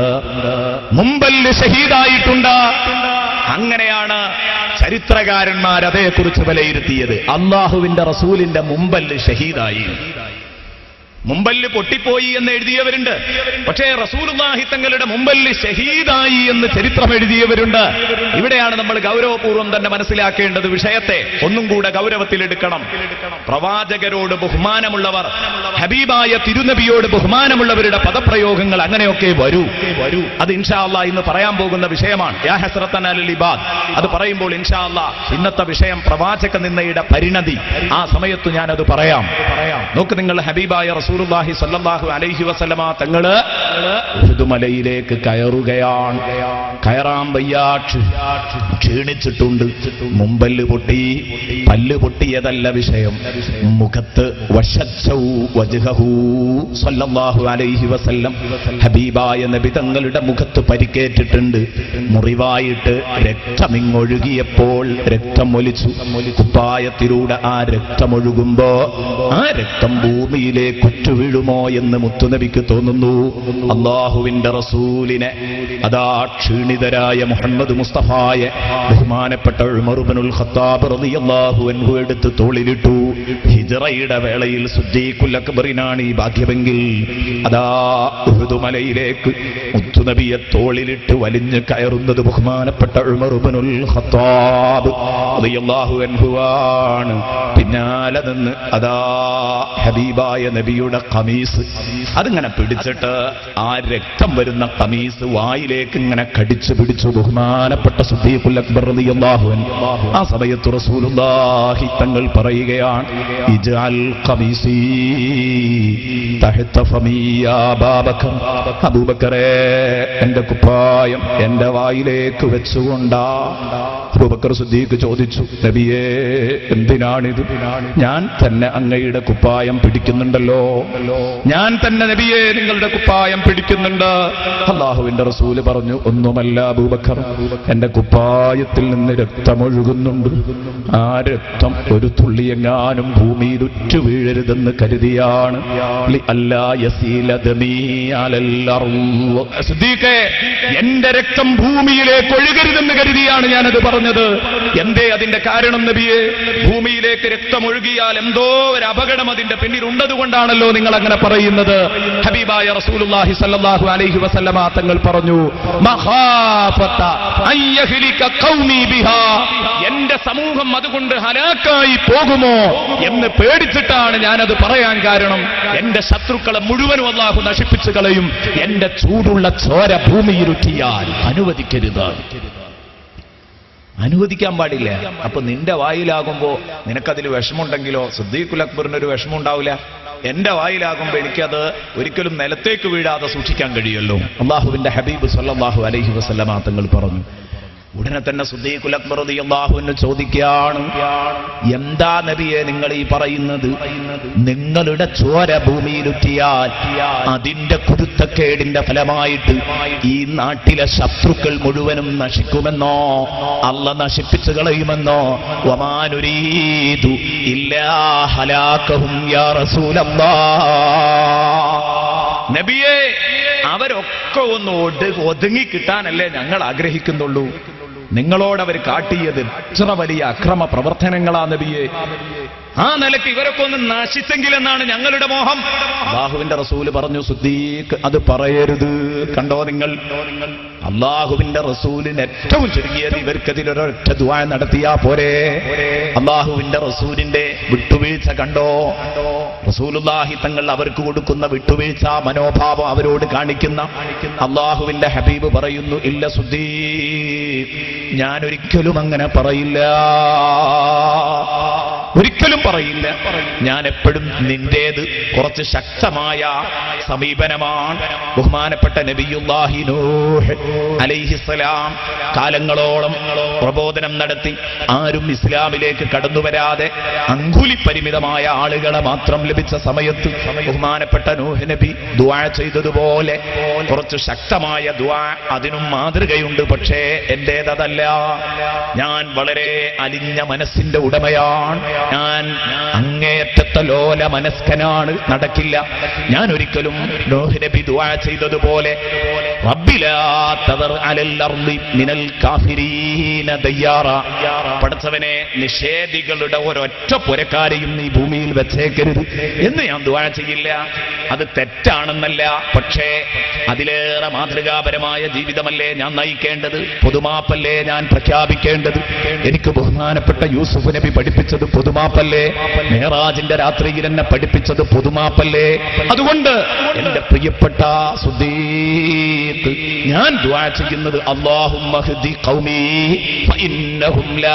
അങ്ങനെയാണ് ചരിത്രകാരന്മാർ അതേക്കുറിച്ച് വിലയിരുത്തിയത്. അല്ലാഹുവിന്റെ റസൂലിന്റെ മുമ്പല്ല് ഷഹീദായി. മുമ്പല്ല് പൊട്ടിപ്പോയി എന്ന് എഴുതിയവരുണ്ട്. പക്ഷേ റസൂലുള്ളാഹി തങ്ങളുടെ മുമ്പല്ല് ഷഹീദായി എന്ന് ചരിത്രം എഴുതിയവരുണ്ട്. ഇവിടെയാണ് നമ്മൾ ഗൗരവപൂർവ്വം തന്നെ മനസ്സിലാക്കേണ്ടത്. വിഷയത്തെ ഒന്നും കൂടെ ഗൗരവത്തിലെടുക്കണം. പ്രവാചകരോട് ബഹുമാനമുള്ളവർ, ഹബീബായ തിരുനബിയോട് ബഹുമാനമുള്ളവരുടെ പദപ്രയോഗങ്ങൾ അങ്ങനെയൊക്കെ വരൂ. അത് ഇൻഷാ അല്ലാഹ് ഇന്ന് പറയാൻ പോകുന്ന വിഷയമാണ്. യാ ഹസ്രത്തൻ അലൽ ഇബാദ്. അത് പറയുമ്പോൾ ഇൻഷാ അല്ലാഹ് ഇന്നത്തെ വിഷയം പ്രവാചക നിന്ദയുടെ പരിണതി. ആ സമയത്ത് ഞാനത് പറയാം. നോക്ക് നിങ്ങൾ, ഹബീബായ റസൂലുള്ളാഹി സ്വല്ലല്ലാഹു അലൈഹി വസല്ലമ തങ്ങള് ഉഹദ് മലയിലേക്ക് കയറുകയാണ്. കയറാൻ വയ്യ, ക്ഷീണിച്ചിട്ടുണ്ട്. മുമ്പല്ല് പൊട്ടി, പല്ല് പൊട്ടിയതല്ല വിഷയം. മുഖത്ത് വജ്ഹഹു സ്വല്ലല്ലാഹു അലൈഹി വസല്ലം ഹബീബായ നബി തങ്ങളുടെ മുഖത്ത് പരിക്കേറ്റിട്ടുണ്ട്. മുറിവായിട്ട് രക്തമിങ്ങൊഴുകിയപ്പോൾ രക്തം ഒലിച്ചു. കുപ്പായത്തിലൂടെ ആ രക്തമൊഴുകുമ്പോ ആ രക്തം ഭൂമിയിലേക്ക് വീഴുമോ എന്ന് മുത്തുനബിക്ക് തോന്നുന്നു. അല്ലാഹുവിന്റെ റസൂലിനെ അതാ ക്ഷീണിതരായ മുഹമ്മദ് മുസ്തഫായെ ബഹുമാനപ്പെട്ട ഉമർ ഇബ്നുൽ ഖത്താബ് റളിയല്ലാഹു അൻഹു എടുത്ത് തോളിലിട്ടു. ഹിജ്റയുടെ വേളയിൽ സിദ്ദീഖുൽ അക്ബറിനാണ് ഈ ഭാഗ്യമെങ്കിൽ അതാ ഉഹദ് മലയിലേക്ക് മുത്തുനബിയെ തോളിലിട്ട് വലിഞ്ഞു കയറുന്നത് ബഹുമാനപ്പെട്ട ഉമർ ഇബ്നുൽ ഖത്താബ് റളിയല്ലാഹു അൻഹു ആണ്. പിന്നാലെ നിന്ന് അതാ ഹബീബായ നബിയുടെ ഖമീസ് അതിങ്ങനെ പിടിച്ചിട്ട് ആ രക്തം വരുന്ന ഖമീസ് വായിലേക്ക് ഇങ്ങനെ കടിച്ചു പിടിച്ചു ബഹുമാനപ്പെട്ട സിദ്ദീഖുൽ അക്ബർ റളിയല്ലാഹു അൻഹു. ആ സമയത്ത് റസൂലുള്ളാഹി തങ്ങൾ പറയുകയാണ്, ഇജ്അൽ ഖമീസി തഹ്ത ഫമി യാ അബൂബക്കർ. അബൂബക്കറേ, എന്റെ കുപ്പായം എന്റെ വായിലേക്ക് വെച്ചുകൊണ്ടാ. അബൂബക്കർ സിദ്ദീഖ് ചോദിച്ചു, നബിയേ എന്തിനാണിത്? ഞാൻ തന്നെ അങ്ങയുടെ കുപ്പായം പിടിക്കുന്നുണ്ടല്ലോ, ഞാൻ തന്നെ നബിയെ നിങ്ങളുടെ കുപ്പായം പിടിക്കുന്നുണ്ട്. അല്ലാഹുവിന്റെ റസൂല് പറഞ്ഞു, ഒന്നുമല്ല അബൂബക്കർ, എന്റെ കുപ്പായത്തിൽ നിന്ന് രക്തമൊഴുകുന്നുണ്ട്. ആ രക്തം ഒരു തുള്ളിയെങ്ങാനും ഭൂമിയിൽ ഉറ്റു വീഴരുതെന്ന് കരുതിയാണ്. സിദ്ദീഖേ, എന്റെ രക്തം ഭൂമിയിലേക്ക് ഒഴുകരുതെന്ന് കരുതിയാണ് ഞാനത് പറഞ്ഞത്. എന്തേ അതിന്റെ കാരണം നബിയെ? ഭൂമിയിലേക്ക് രക്തം ഒഴുകിയാൽ എന്തോ ഒരു അപകടം അതിന്റെ പിന്നിൽ ഉണ്ടതുകൊണ്ടാണല്ലോ നിങ്ങൾ അങ്ങനെ പറയുന്നത്. ഹബീബായ റസൂലുള്ളാഹി സ്വല്ലല്ലാഹു അലൈഹി വസല്ലമ തങ്ങൾ പറഞ്ഞു, മഖാഫത അയ്യഹ്ലിക ഖൗമി ബിഹാ. എന്റെ സമൂഹം അതുകൊണ്ട് ഹലാക്കായി പോകുമോ എന്ന് പേടിച്ചിട്ടാണ് ഞാനത് പറയാൻ കാരണം. എന്റെ ശത്രുക്കളെ മുഴുവനും അല്ലാഹു നശിപ്പിച്ചു കളയും. എന്റെ ചൂടുള്ള ചോര ഭൂമിയിലുറ്റിയാൽ അനുവദിക്കരുത്, അനുവദിക്കാൻ പാടില്ല. അപ്പൊ നിന്റെ വായിലാകുമ്പോ നിനക്കതിൽ വിഷമുണ്ടെങ്കിലോ സിദ്ദീഖുൽ അക്ബറിനൊരു വിഷമം ഉണ്ടാവില്ല. എന്റെ വായിലാകുമ്പോ എനിക്കത് ഒരിക്കലും നിലത്തേക്ക് വീഴാതെ സൂക്ഷിക്കാൻ കഴിയുമല്ലോ. അള്ളാഹുവിന്റെ ഹബീബ് സല്ലല്ലാഹു അലൈഹി വസല്ലമ തങ്ങൾ പറഞ്ഞു. ഉടനെ തന്നെ സിദ്ദീഖുൽ അക്ബർ റളിയല്ലാഹു അൻഹു ചോദിക്കുകയാണ്, എന്താ നബിയെ നിങ്ങൾ ഈ പറയുന്നത്? നിങ്ങളുടെ ചോര ഭൂമിയിലുറ്റിയാൽ അതിന്റെ കുരുത്തക്കേടിന്റെ ഫലമായിട്ട് ഈ നാട്ടിലെ ശത്രുക്കൾ മുഴുവനും നശിക്കുമെന്നോ, അല്ലാഹു നശിപ്പിച്ചു കളയുമെന്നോ? വമാ നുരീദു ഇല്ലാ ഹലാകഹും യാ റസൂലല്ലാഹ്. നബിയെ, അവരൊക്കെ ഒന്ന് ഒതുങ്ങി കിട്ടാനല്ലേ ഞങ്ങൾ ആഗ്രഹിക്കുന്നുള്ളൂ. നിങ്ങളോട് അവർ കാട്ടിയത് എത്ര വലിയ അക്രമ പ്രവർത്തനങ്ങളാ നബിയെ. ആ നിലയ്ക്ക് ഇവരൊക്കെ ഒന്ന് നശിച്ചെങ്കിലെന്നാണ് ഞങ്ങളുടെ മോഹം. അല്ലാഹുവിന്റെ റസൂല് പറഞ്ഞു, സിദ്ദീഖ് അത് പറയരുത്. കണ്ടോ നിങ്ങൾ, അല്ലാഹുവിന്റെ റസൂലിന് ഏറ്റവും ചുരുങ്ങിയത് ഇവർക്കെതിരൊരൊറ്റ ദുആ നടത്തിയാ പോരെ. അല്ലാഹുവിന്റെ റസൂലിന്റെ വിട്ടുവീഴ്ച കണ്ടോ. റസൂലുള്ളാഹി തങ്ങൾ അവർക്ക് കൊടുക്കുന്ന വിട്ടുവീഴ്ച മനോഭാവം അവരോട് കാണിക്കുന്ന അല്ലാഹുവിന്റെ ഹബീബ് പറയുന്നു, ഇല്ല സിദ്ദീഖ്, ഞാൻ ഒരിക്കലും അങ്ങനെ പറയില്ല, ഒരിക്കലും പറയില്ല. ഞാൻ എപ്പോഴും നിന്റേത് കുറച്ച് ശക്തമായ സമീപനമാണ്. ബഹുമാനപ്പെട്ട നബിയുല്ലാഹി നൂഹ് അലൈഹിസ്സലാം കാലങ്ങളോളം പ്രബോധനം നടത്തി ആരും ഇസ്ലാമിലേക്ക് കടന്നുവരാതെ അങ്കുലി പരിമിതമായ ആളുകളെ മാത്രം ലഭിച്ച സമയത്ത് ബഹുമാനപ്പെട്ട നൂഹ് നബി ദുആ ചെയ്തതുപോലെ കുറച്ച് ശക്തമായ ദുആ അതിനും മാതൃകയുണ്ട്. പക്ഷേ എന്റേതല്ല. ഞാൻ വളരെ അലിഞ്ഞ മനസ്സിന്റെ ഉടമയാണ്. ഞാൻ അങ്ങേയറ്റത്തെ ലോല മനസ്കനാണ്. നടക്കില്ല. ഞാൻ ഒരിക്കലും നൂഹ് നബി ദുആ ചെയ്തതുപോലെ റബ്ബിലാ തദർ അലൽ അർളി മിനൽ കാഫിരീന ദയ്യാറ, പടച്ചവനെ നിഷേധികളുടെ ഒരൊറ്റ പുരക്കാരെയും നീ ഭൂമിയിൽ വെച്ചേക്കരുത് എന്ന് ഞാൻ ദുആ ചെയ്യില്ല. അത് തെറ്റാണെന്നല്ല, പക്ഷേ അതിലേറെ മാതൃകാപരമായ ജീവിതമല്ലേ ഞാൻ നയിക്കേണ്ടത്, പൊതുമാപ്പല്ലേ ഞാൻ പ്രഖ്യാപിക്കേണ്ടത്. എനിക്ക് ബഹുമാനപ്പെട്ട യൂസുഫ് നബി പഠിപ്പിച്ചത് പൊതുമാപ്പല്ലേ, മേറാജിന്റെ രാത്രിയിൽ എന്നെ പഠിപ്പിച്ചത് പൊതുമാപ്പല്ലേ. അതുകൊണ്ട് എന്റെ പ്രിയപ്പെട്ട സിദ്ദീഖ്, ഞാൻ ദുആ ചെയ്യുന്നത് അല്ലാഹുമ്മ ഹ്ദി ഖൗമി ഫഇന്നഹും ലാ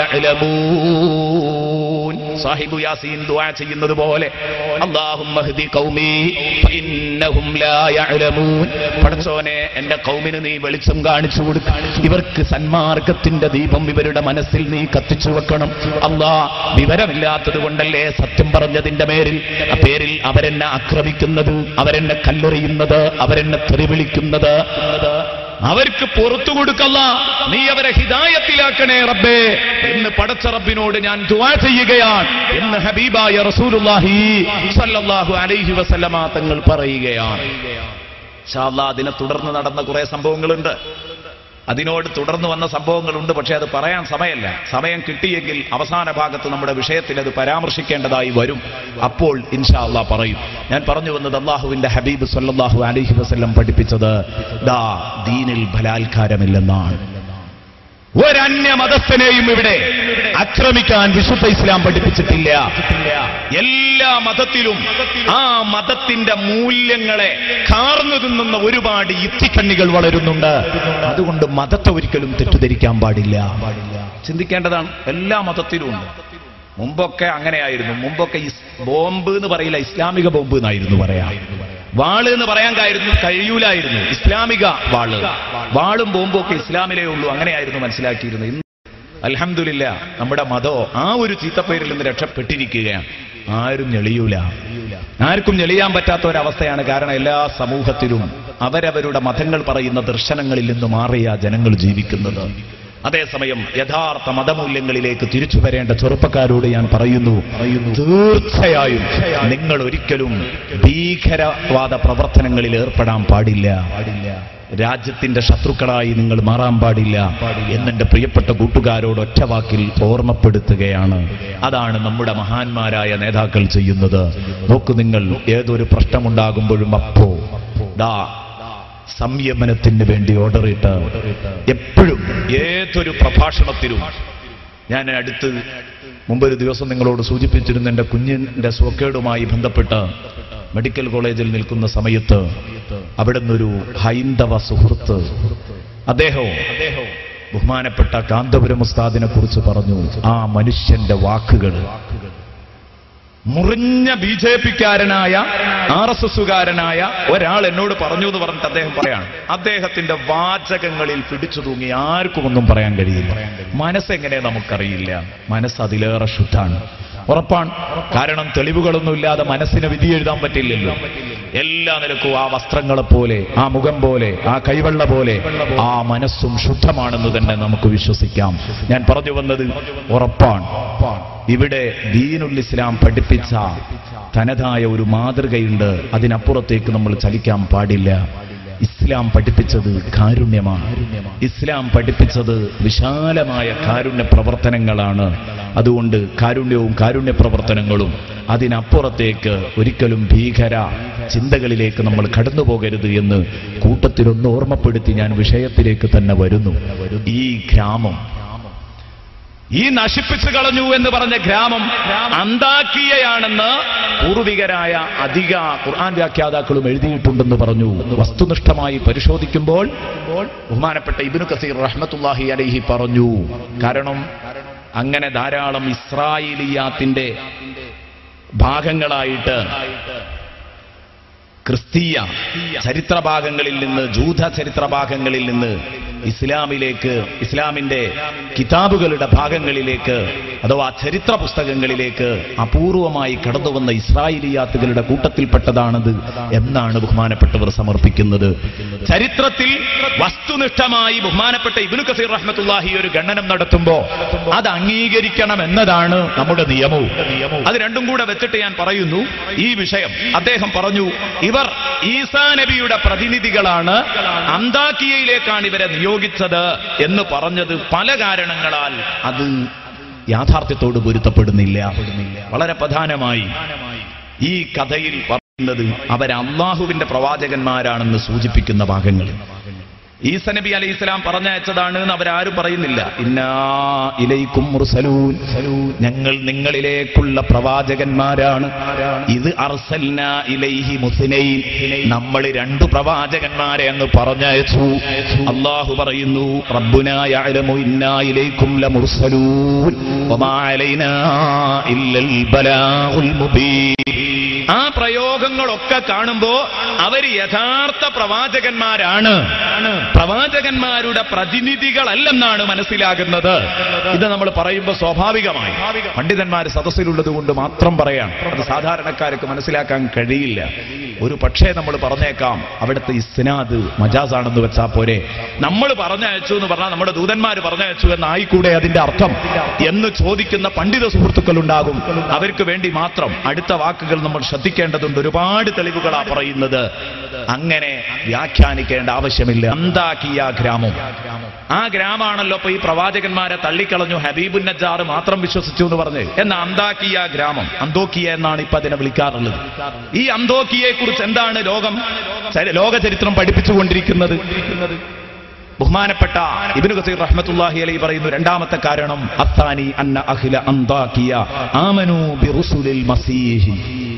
യഅലമൂൻ. സാഹിബു യാസീൻ ദുആ ചെയ്യുന്നത് പോലെ അല്ലാഹുമ്മ ഹ്ദി ഖൗമി ഫഇന്നഹും ലാ യഅലമൂൻ. പടച്ചോനെ, എന്റെ ഖൗമിന് നീ വെളിച്ചം കാണിച്ചു കൊടുക്ക. ഇവർക്ക് സന്മാർഗത്തിന്റെ ദീപം ഇവരുടെ മനസ്സിൽ നീ കത്തിച്ചു വെക്കണം. അല്ലാഹ്, വിവരമില്ലാത്തത് കൊണ്ടല്ലേ സത്യം പറഞ്ഞതിന്റെ പേരിൽ അവരെന്നെ ആക്രമിക്കുന്നത്, അവരെന്നെ കല്ലെറിയുന്നത്, അവരെന്നെ തെറിവിളിക്കുന്നത്. അവർക്ക് പുറത്തു കൊടുക്കല്ല, നീ അവരെ ഹിദായത്തിലാക്കണേ റബ്ബേ എന്ന് പടച്ച റബ്ബിനോട് ഞാൻ ദുആ ചെയ്യുകയാണ് എന്ന് ഹബീബായ റസൂലുള്ളാഹി സ്വല്ലല്ലാഹു അലൈഹി വസല്ലമ തങ്ങൾ പറയുകയാണ്. ഇൻഷാ അല്ലാഹ് അതിനെ തുടർന്ന് നടന്ന കുറെ സംഭവങ്ങളുണ്ട്, അതിനോട് തുടർന്ന് വന്ന സംഭവങ്ങളുണ്ട്. പക്ഷെ അത് പറയാൻ സമയമല്ല. സമയം കിട്ടിയെങ്കിൽ അവസാന ഭാഗത്ത് നമ്മുടെ വിഷയത്തിൽ അത് പരാമർശിക്കേണ്ടതായി വരും. അപ്പോൾ ഇൻഷാ അല്ലാഹ് പറയും. ഞാൻ പറഞ്ഞു വന്നത് അല്ലാഹുവിന്റെ ഹബീബ് സല്ലല്ലാഹു അലൈഹി വസല്ലം പഠിപ്പിച്ചത് ദീനിൽ ബലാത്കാരമില്ലെന്നാണ്. ഒരന്യ മതസ്ഥനെയും ഇവിടെ ആക്രമിക്കാൻ വിശുദ്ധ ഇസ്ലാം പഠിപ്പിച്ചിട്ടില്ല. എല്ലാ മതത്തിലും ആ മതത്തിന്റെ മൂല്യങ്ങളെ കാർന്നു തിന്നുന്ന ഒരുപാട് യുക്തിക്കണ്ണികൾ വളരുന്നുണ്ട്. അതുകൊണ്ട് മതത്തെ ഒരിക്കലും തെറ്റിദ്ധരിക്കാൻ പാടില്ല, ചിന്തിക്കേണ്ടതാണ്. എല്ലാ മതത്തിലും ഉണ്ട്. മുമ്പൊക്കെ അങ്ങനെയായിരുന്നു. മുമ്പൊക്കെ ബോംബ് എന്ന് പറയില്ല, ഇസ്ലാമിക ബോംബ് എന്നായിരുന്നു പറയാ. വാള് എന്ന് പറയാൻ കഴിയൂലായിരുന്നു. ഇസ്ലാമിക വാളും ബോംബും ഒക്കെ ഇസ്ലാമിലേ ഉള്ളൂ, അങ്ങനെയായിരുന്നു മനസ്സിലാക്കിയിരുന്നത്. ഇന്ന് അൽഹംദുലില്ലാ നമ്മുടെ മതോ ആ ഒരു ചീത്തപ്പേരിൽ നിന്ന് രക്ഷപ്പെട്ടിരിക്കുകയാണ്. ആരും ഞെളിയൂല, ആർക്കും ഞെളിയാൻ പറ്റാത്ത ഒരവസ്ഥയാണ്. കാരണം എല്ലാ സമൂഹത്തിലും അവരവരുടെ മതങ്ങൾ പറയുന്ന ദർശനങ്ങളിൽ നിന്ന് മാറിയ ജനങ്ങൾ ജീവിക്കുന്നത്. അതേസമയം യഥാർത്ഥ മതമൂല്യങ്ങളിലേക്ക് തിരിച്ചു വരേണ്ട ചെറുപ്പക്കാരോട് ഞാൻ പറയുന്നു, തീർച്ചയായും നിങ്ങൾ ഒരിക്കലും ഭീകരവാദ പ്രവർത്തനങ്ങളിൽ ഏർപ്പെടാൻ പാടില്ല. രാജ്യത്തിന്റെ ശത്രുക്കളായി നിങ്ങൾ മാറാൻ പാടില്ല എന്നെന്റെ പ്രിയപ്പെട്ട കൂട്ടുകാരോട് ഒറ്റവാക്കിൽ ഓർമ്മപ്പെടുത്തുകയാണ്. അതാണ് നമ്മുടെ മഹാന്മാരായ നേതാക്കൾ ചെയ്യുന്നത്. നോക്കൂ, നിങ്ങൾ ഏതൊരു പ്രശ്നമുണ്ടാകുമ്പോഴും അപ്പോ സംയമനത്തിന് വേണ്ടി ഓർഡറിട്ട് എപ്പോഴും ഏതൊരു പ്രഭാഷണത്തിലും ഞാൻ മുമ്പൊരു ദിവസം നിങ്ങളോട് സൂചിപ്പിച്ചിരുന്ന എൻ്റെ കുഞ്ഞിൻ്റെ സുഖക്കേടുമായി ബന്ധപ്പെട്ട് മെഡിക്കൽ കോളേജിൽ നിൽക്കുന്ന സമയത്ത് അവിടെ നിന്നൊരു ഹൈന്ദവ സുഹൃത്ത് അദ്ദേഹവും ബഹുമാനപ്പെട്ട കാന്തപുരം ഉസ്താദിനെ കുറിച്ച് പറഞ്ഞു. ആ മനുഷ്യന്റെ വാക്കുകൾ മുറിഞ്ഞ BJP-ക്കാരനായ RSS-കാരനായ ഒരാൾ എന്നോട് പറഞ്ഞു എന്ന് പറഞ്ഞിട്ട് അദ്ദേഹം പറയാണ്, അദ്ദേഹത്തിന്റെ വാചകങ്ങളിൽ പിടിച്ചു തൂങ്ങി ആർക്കും ഒന്നും പറയാൻ കഴിയില്ല. മനസ്സെങ്ങനെ നമുക്കറിയില്ല. മനസ്സ് അതിലേറെ ശുദ്ധാണ്, ഉറപ്പാണ്. കാരണം തെളിവുകളൊന്നുമില്ലാതെ മനസ്സിന് വിധി എഴുതാൻ പറ്റില്ലല്ലോ. എല്ലാ നിലക്കും ആ വസ്ത്രങ്ങളെ പോലെ, ആ മുഖം പോലെ, ആ കൈവെള്ള പോലെ ആ മനസ്സും ശുദ്ധമാണെന്ന് തന്നെ നമുക്ക് വിശ്വസിക്കാം. ഞാൻ പറഞ്ഞു വന്നത് ഉറപ്പാണ്. ഇവിടെ ദീനുൽ ഇസ്ലാം പഠിപ്പിച്ച തനതായ ഒരു മാതൃകയുണ്ട്. അതിനപ്പുറത്തേക്ക് നമ്മൾ ചലിക്കാൻ പാടില്ല. ഇസ്ലാം പഠിപ്പിച്ചത് കാരുണ്യമാണ്. ഇസ്ലാം പഠിപ്പിച്ചത് വിശാലമായ കാരുണ്യ പ്രവർത്തനങ്ങളാണ്. അതുകൊണ്ട് കാരുണ്യവും കാരുണ്യ പ്രവർത്തനങ്ങളും അതിനപ്പുറത്തേക്ക് ഒരിക്കലും ഭീകര ചിന്തകളിലേക്ക് നമ്മൾ കടന്നു പോകരുത് എന്ന് കൂട്ടത്തിലൊന്ന് ഓർമ്മപ്പെടുത്തി ഞാൻ വിഷയത്തിലേക്ക് തന്നെ വരുന്നു. ഈ ഗ്രാമം, ഈ നശിപ്പിച്ചു കളഞ്ഞു എന്ന് പറഞ്ഞ ഗ്രാമം അന്താക്കിയയാണെന്ന് പൂർവികരായ അധിക ഖുർആൻ വ്യാഖ്യാതാക്കളും എഴുതിയിട്ടുണ്ടെന്ന് പറഞ്ഞു. വസ്തുനിഷ്ഠമായി പരിശോധിക്കുമ്പോൾ ബഹുമാനപ്പെട്ട ഇബ്നു കസീർ റഹ്മത്തുള്ളാഹി അലൈഹി പറഞ്ഞു. കാരണം അങ്ങനെ ധാരാളം ഇസ്രായേലിയാത്തിന്റെ ഭാഗങ്ങളായിട്ട് ക്രിസ്തീയ ചരിത്ര ഭാഗങ്ങളിൽ നിന്ന്, ജൂത ചരിത്ര ഭാഗങ്ങളിൽ നിന്ന് ഇസ്ലാമിലേക്ക്, ഇസ്ലാമിന്റെ കിതാബുകളുടെ ഭാഗങ്ങളിലേക്ക് അഥവാ ചരിത്ര പുസ്തകങ്ങളിലേക്ക് അപൂർവമായി കടന്നുവന്ന ഇസ്രായേലിയാത്തുകളുടെ കൂട്ടത്തിൽപ്പെട്ടതാണത് എന്നാണ് ബഹുമാനപ്പെട്ടവർ സമർപ്പിക്കുന്നത്. ചരിത്രത്തിൽ വസ്തുനിഷ്ഠമായി ബഹുമാനപ്പെട്ട ഇബ്നു കസീർ റഹ്മത്തുള്ളാഹി ഒരു ഗണനം നടത്തുമ്പോൾ അത് അംഗീകരിക്കണം എന്നതാണ് നമ്മുടെ നിയമവും. അത് രണ്ടും കൂടെ വെച്ചിട്ട് ഞാൻ പറയുന്നു ഈ വിഷയം. അദ്ദേഹം പറഞ്ഞു, ഇവർ ഈസാ നബിയുടെ പ്രതിനിധികളാണ്, അന്താക്കിയയിലേക്കാണ് ഇവരെ നിയോഗിച്ചത് എന്ന് പറഞ്ഞത് പല കാരണങ്ങളാൽ അത് യാഥാർത്ഥ്യത്തോട് പൊരുത്തപ്പെടുന്നില്ല. വളരെ പ്രധാനമായി ഈ കഥയിൽ പറയുന്നത് അവർ അല്ലാഹുവിന്റെ പ്രവാചകന്മാരാണെന്ന് സൂചിപ്പിക്കുന്ന ഭാഗങ്ങൾ. ഈസാ നബി അലൈഹി ഇസ്ലാം പറഞ്ഞയച്ചതാണ് എന്ന് അവരാരും പറയുന്നില്ല. ഇന്നാ ഇലൈക്കും മുർസലൂൻ, ഞങ്ങൾ നിങ്ങളിലേക്കുള്ള പ്രവാചകന്മാരാണ്. ഇത് അർസൽനാ ഇലൈഹി മുസ്നൈൻ, നമ്മൾ 2 പ്രവാചകന്മാരെ അങ്ങ് പറഞ്ഞയച്ചു. അല്ലാഹു പറയുന്നു, റബ്ബുനാ യഅലമു ഇന്നാ ഇലൈക്കും ലമുർസലൂൻ വമാ അലൈനാ ഇല്ലൽ ബലാഗുൽ മുബീൻ. ആ പ്രയോഗങ്ങളൊക്കെ കാണുമ്പോ അവർ യഥാർത്ഥ പ്രവാചകന്മാരാണ്, പ്രവാചകന്മാരുടെ പ്രതിനിധികളല്ലെന്നാണ് മനസ്സിലാകുന്നത്. ഇത് നമ്മൾ പറയുമ്പോൾ സ്വാഭാവികമായി പണ്ഡിതന്മാർ സദസ്സിലുള്ളത് കൊണ്ട് മാത്രം പറയാം, അത് സാധാരണക്കാർക്ക് മനസ്സിലാക്കാൻ കഴിയില്ല. ഒരു പക്ഷേ നമ്മൾ പറഞ്ഞേക്കാം അവിടുത്തെ ഇസ്നാദ് മജാസാണെന്ന് വെച്ചാൽ പോരെ, നമ്മൾ പറഞ്ഞയച്ചു എന്ന് പറഞ്ഞാൽ നമ്മുടെ ദൂതന്മാർ പറഞ്ഞയച്ചു എന്നായിക്കൂടെ അതിന്റെ അർത്ഥം എന്ന് ചോദിക്കുന്ന പണ്ഡിത സുഹൃത്തുക്കൾ ഉണ്ടാകും. അവർക്ക് വേണ്ടി മാത്രം അടുത്ത വാക്കുകൾ നമ്മൾ ശ്രദ്ധിക്കേണ്ടതുണ്ട്. ഒരുപാട് തെളിവുകളാ പറയുന്നത്. അങ്ങനെ വ്യാഖ്യാനിക്കേണ്ട ആവശ്യമില്ല. അന്താക്കിയ ഗ്രാമം, ആ ഗ്രാമാണല്ലോ ഇപ്പൊ ഈ പ്രവാചകന്മാരെ തള്ളിക്കളഞ്ഞു, ഹബീബുൻ നജ്ജാർ മാത്രം വിശ്വസിച്ചു എന്ന് പറഞ്ഞ്. എന്ന അന്താക്കിയ ഗ്രാമം, അന്തോക്കിയ എന്നാണ് ഇപ്പൊ അതിനെ വിളിക്കാറുള്ളത്. ഈ അന്തോക്കിയയെ കുറിച്ച് എന്താണ് ലോക ചരിത്രം പഠിപ്പിച്ചുകൊണ്ടിരിക്കുന്നത്? ബഹുമാനപ്പെട്ട ഇബ്നു കസീർ റഹ്മത്തുള്ളാഹി അലൈഹി പറയുന്നു, രണ്ടാമത്തെ കാരണം അത്താനി അന്ന അഹ്ല അന്താക്കിയ ആമനു ബിറുസുലിൽ മസീഹ്.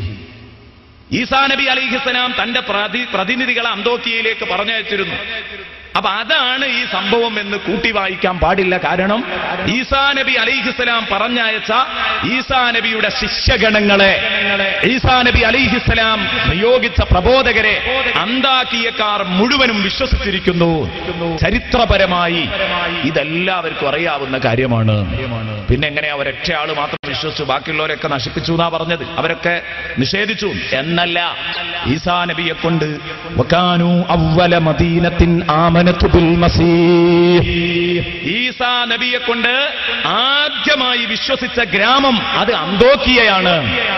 ഈസാ നബി അലൈഹിസ്സലാം തന്റെ പ്രതിനിധികളെ അന്തോക്കിയയിലേക്ക് പറഞ്ഞയച്ചിരുന്നു. അപ്പൊ അതാണ് ഈ സംഭവം എന്ന് കൂട്ടി വായിക്കാൻ പാടില്ല. കാരണം ഈസാ നബി അലൈഹിസ്സലാം പറഞ്ഞയച്ച ഈസാ നബിയുടെ ശിഷ്യഗണങ്ങളെ, ഈസാ നബി അലൈഹിസ്സലാം നിയോഗിച്ച പ്രബോധകരെ അന്താക്കിയക്കാർ മുഴുവനും വിശ്വസിച്ചിരിക്കുന്നു. ചരിത്രപരമായി ഇതെല്ലാവർക്കും അറിയാവുന്ന കാര്യമാണ്. പിന്നെ എങ്ങനെയാ ഒരൊറ്റയാള് മാത്രം വിശ്വസിച്ചു, ബാക്കിയുള്ളവരൊക്കെ നശിപ്പിച്ചു എന്നാ പറഞ്ഞത്? അവരൊക്കെ നിഷേധിച്ചു എന്നല്ല. ഈസാ നബിയെ കൊണ്ട് വകാനു അവ്വല മദീനത്തിൻ ആമനതു ബിൽ മസീഹ്, ഈസാ നബിയെ കൊണ്ട് ആദ്യമായി വിശ്വസിച്ച ഗ്രാമം അത് അന്തോക്കിയയാണ്.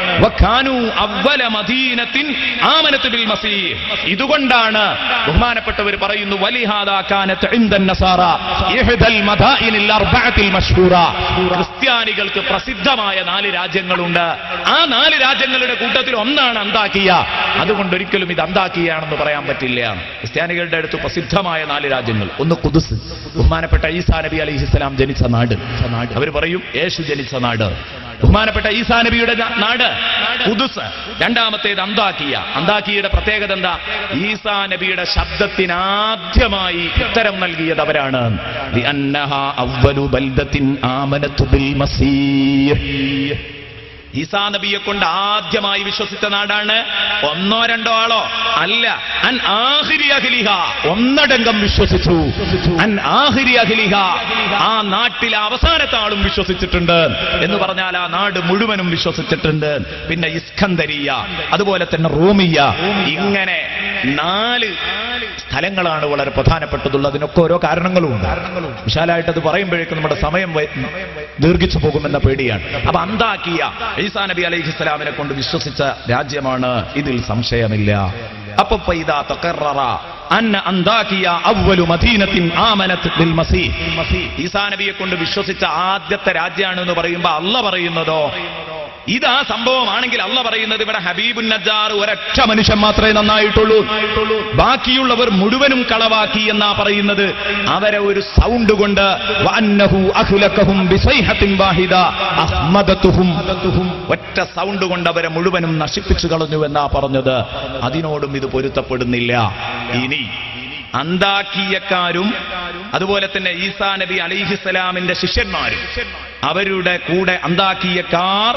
കാനൂ അവ്വല മദീനത്തിൻ ആമനത് ബിൽ മസീഹ്. ഇതുകൊണ്ടാണ് ബഹുമാനപ്പെട്ടവർ പറയുന്നു വലിഹാദാ കാനത് ഇൻദൻ നസാറ ഇഹ്ദൽ മദായിനിൽ അർബഅത്തിൽ മശ്ഹൂറ. ക്രിസ്ത്യാനികൾക്ക് പ്രസിദ്ധമായ 4 രാജ്യങ്ങളുണ്ട്. ആ 4 രാജ്യങ്ങളുടെ കൂട്ടത്തിൽ ഒന്നാണ് അന്താക്കിയ. അതുകൊണ്ട് ഒരിക്കലും ഇത് അന്താക്കിയാണെന്ന് പറയാൻ പറ്റില്ല. ക്രിസ്ത്യാനികളുടെ അടുത്ത് പ്രസിദ്ധമായ 4 രാജ്യങ്ങൾ. ഒന്ന് ഖുദ്സ്, ബഹുമാനപ്പെട്ട ഈസാ നബി അലൈഹിസ്സലാം ജനിച്ച നാട്. അവർ പറയും യേശു ജനിച്ച നാട്. ബഹുമാനപ്പെട്ട ഈസാ നബിയുടെ നാട് ഖുദ്സ്. രണ്ടാമത്തേത് അന്താക്കിയ. അന്താക്കിയയുടെ പ്രത്യേകത എന്താ? ഈസാ നബിയുടെ ശബ്ദത്തിന് ആദ്യമായി ഉത്തരം നൽകിയത് അവരാണ്. ലിഅന്നഹാ അവ്വലു ബൽദത്തിൻ ആമനത് ബിൽ മസീഹ്. ഈസാ നബിയെ കൊണ്ട് ആദ്യമായി വിശ്വസിച്ച നാടാണ്. 1 2 ആളോ അല്ല, അൻ ആഖിരി അഹ്ലിഹ, ഒന്നടങ്കം വിശ്വസിച്ചു. അൻ ആഖിരി അഹ്ലിഹ, ആ നാട്ടിലെ അവസാനത്തെ ആളും വിശ്വസിച്ചിട്ടുണ്ട് എന്ന് പറഞ്ഞാൽ ആ നാട് മുഴുവനും വിശ്വസിച്ചിട്ടുണ്ട്. പിന്നെ ഇസ്കന്ദരിയ, അതുപോലെ തന്നെ റോമിയ, ഇങ്ങനെ 4 സ്ഥലങ്ങളാണ് വളരെ പ്രധാനപ്പെട്ടതുള്ളത്. അതിനൊക്കെ ഓരോ കാരണങ്ങളുണ്ട്. വിശാലായിട്ട് അത് പറയുമ്പോഴേക്കും നമ്മുടെ സമയം ദീർഘിച്ചു പോകുമെന്ന പേടിയാണ്. അപ്പൊ അന്താക്കിയ ഈസാ നബി അലൈഹിസ്സലാമിനെ കൊണ്ട് വിശ്വസിച്ച രാജ്യമാണ്, ഇതിൽ സംശയമില്ല. അപ്പൊ ഫൈദാ തഖററ അന്ന അന്താക്കിയ അവ്വലു മദീനത്തിൻ ആമനത് ബിൽ മസീഹ്. ഈസാ നബിയെ കൊണ്ട് വിശ്വസിച്ച ആദ്യത്തെ രാജ്യമാണെന്ന് പറയുമ്പോൾ അല്ല പറയുന്നതോ ഇതാ സംഭവമാണെങ്കിൽ അല്ല പറയുന്നത് ഇവിടെ ഹബീബുൻ നജ്ജാർ ഒരൊറ്റ മനുഷ്യൻ മാത്രമേ നന്നായിട്ടുള്ളൂ, ബാക്കിയുള്ളവർ മുഴുവനും കളവാക്കി എന്നാ പറയുന്നത്. അവരെ ഒരു സൗണ്ട് കൊണ്ട് വഅന്നഹു അഹ്ലകഹും ബിസൈഹത്തിൻ വാഹിദ അഹ്മദതുഹും, ഒറ്റ സൗണ്ട് കൊണ്ട് അവരെ മുഴുവനും നശിപ്പിച്ചു കളഞ്ഞു എന്നാ പറഞ്ഞത്. അതിനോടും ഇത് പൊരുത്തപ്പെടുന്നില്ല. ഇനി അന്താക്കിയക്കാരും അതുപോലെ തന്നെ ഈസാ നബി അലൈഹിസ്സലാമിന്റെ ശിഷ്യന്മാരും അവരുടെ കൂടെ അന്താക്കിയക്കാർ,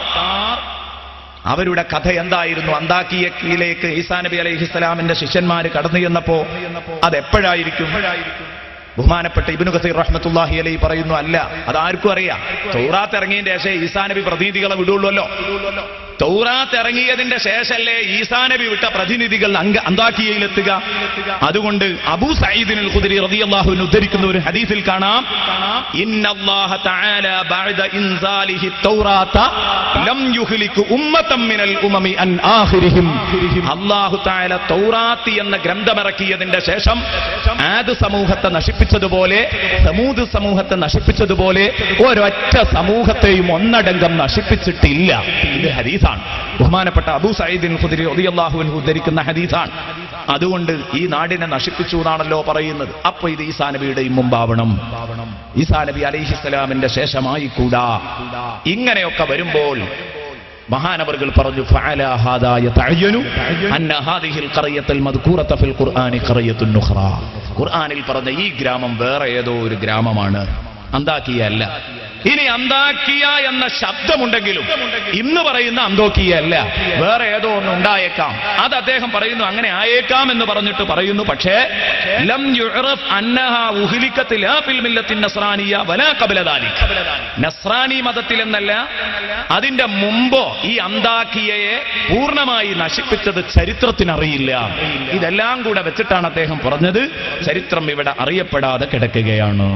അവരുടെ കഥ എന്തായിരുന്നു? അന്താക്കിയയിലേക്ക് ഈസാ നബി അലൈഹിസ്സലാമിന്റെ ശിഷ്യന്മാർ കടന്നു ചെന്നപ്പോ അതെപ്പോഴായിരിക്കും? ബഹുമാനപ്പെട്ട ഇബ്നു കസീർ റഹ്മത്തുള്ളാഹി അലൈഹി പറയുന്നു, അല്ല, അതാർക്കും അറിയാം. തൗറാത്ത് ഇറങ്ങിയതിന്റെ ശേഷം ഈസാ നബി പ്രതിനിധികളെ വിടുള്ളൂല്ലോ. തൗറാത്ത് ഇറങ്ങിയതിന്റെ ശേഷമല്ലേ ഈസാ നബി വിട്ട പ്രതിനിധികൾ അന്താക്കിയയിലെത്തുക. അതുകൊണ്ട് അബൂ സഈദിനുൽ ഖുദരി റളിയല്ലാഹു അൻഹു ഉദ്ധരിക്കുന്ന ഒരു ഹദീസിൽ കാണാം, ഇന്നല്ലാഹ തആല ബഅദ ഇൻസാലിഹി തൗറാത ലം യുഹ്ലികു ഉമ്മതൻ മിനൽ ഉമമി അൻ ആഖിരിഹിം. അല്ലാഹു തആല തൗറാത്ത് എന്ന ഗ്രന്ഥമിറക്കിയതിന്റെ ശേഷം ആദ് സമൂഹത്തെ നശിപ്പിച്ചതുപോലെ സമൂദ് സമൂഹത്തെ നശിപ്പിച്ചതുപോലെ ഒരൊറ്റ സമൂഹത്തെയും ഒന്നടങ്കം നശിപ്പിച്ചിട്ടില്ല. ഇത് ഹദീസ്, ബഹുമാനപ്പെട്ട അബൂ സഈദിനുൽ ഖുദരി റളിയല്ലാഹു അൻഹു ഉദ്ധരിക്കുന്ന ഹദീസാണ്. അതുകൊണ്ട് ഈ നാടിനെ നശിപ്പിച്ചു എന്നാണല്ലോ പറയുന്നത്. അപ്പൊ ഇത് ഈസാ നബിയുടെയും മുമ്പാവണം, ഈസാ നബി അലൈഹിസ്സലാമിന്റെ ശേഷമായി കൂടാ. ഇങ്ങനെയൊക്കെ വരുമ്പോൾ മഹാനവർകൾ പറഞ്ഞു ഫഅലാ ഹാദാ യതഅയ്യനു അന്ന ഹാദിഹിൽ ഖറയത്തുൽ മദ്കൂറത ഫിൽ ഖുർആനി ഖറയത്തുൻ നുഖ്റാ. ഖുർആനിൽ പറഞ്ഞ ഈ ഗ്രാമം വേറെ ഏതോ ഒരു ഗ്രാമമാണ്, അന്താക്കിയ അല്ല. ഇനി അന്താക്കിയ എന്ന ശബ്ദമുണ്ടെങ്കിലും ഇന്ന് പറയുന്ന അന്തോക്കിയ അല്ല, വേറെ ഏതോ ഒന്ന് ഉണ്ടായേക്കാം. അത് അദ്ദേഹം പറയുന്നു അങ്ങനെ ആയേക്കാം എന്ന് പറഞ്ഞിട്ട് പറയുന്നു. പക്ഷേ ലം യുഅറഫ് അന്നഹാ ഉഹ്ലികത് ലാ ഫിൽ മില്ലത്തിൻ നസ്രാനിയ വലാ ഖബ്ല ദാലിക. നസ്രാനി മതത്തിൽ എന്നല്ല, അതിന്റെ മുമ്പോ ഈ അന്താക്കിയയെ പൂർണ്ണമായി നശിപ്പിച്ചത് ചരിത്രത്തിനറിയില്ല. ഇതെല്ലാം കൂടെ വെച്ചിട്ടാണ് അദ്ദേഹം പറഞ്ഞത് ചരിത്രം ഇവിടെ അറിയപ്പെടാതെ കിടക്കുകയാണ്.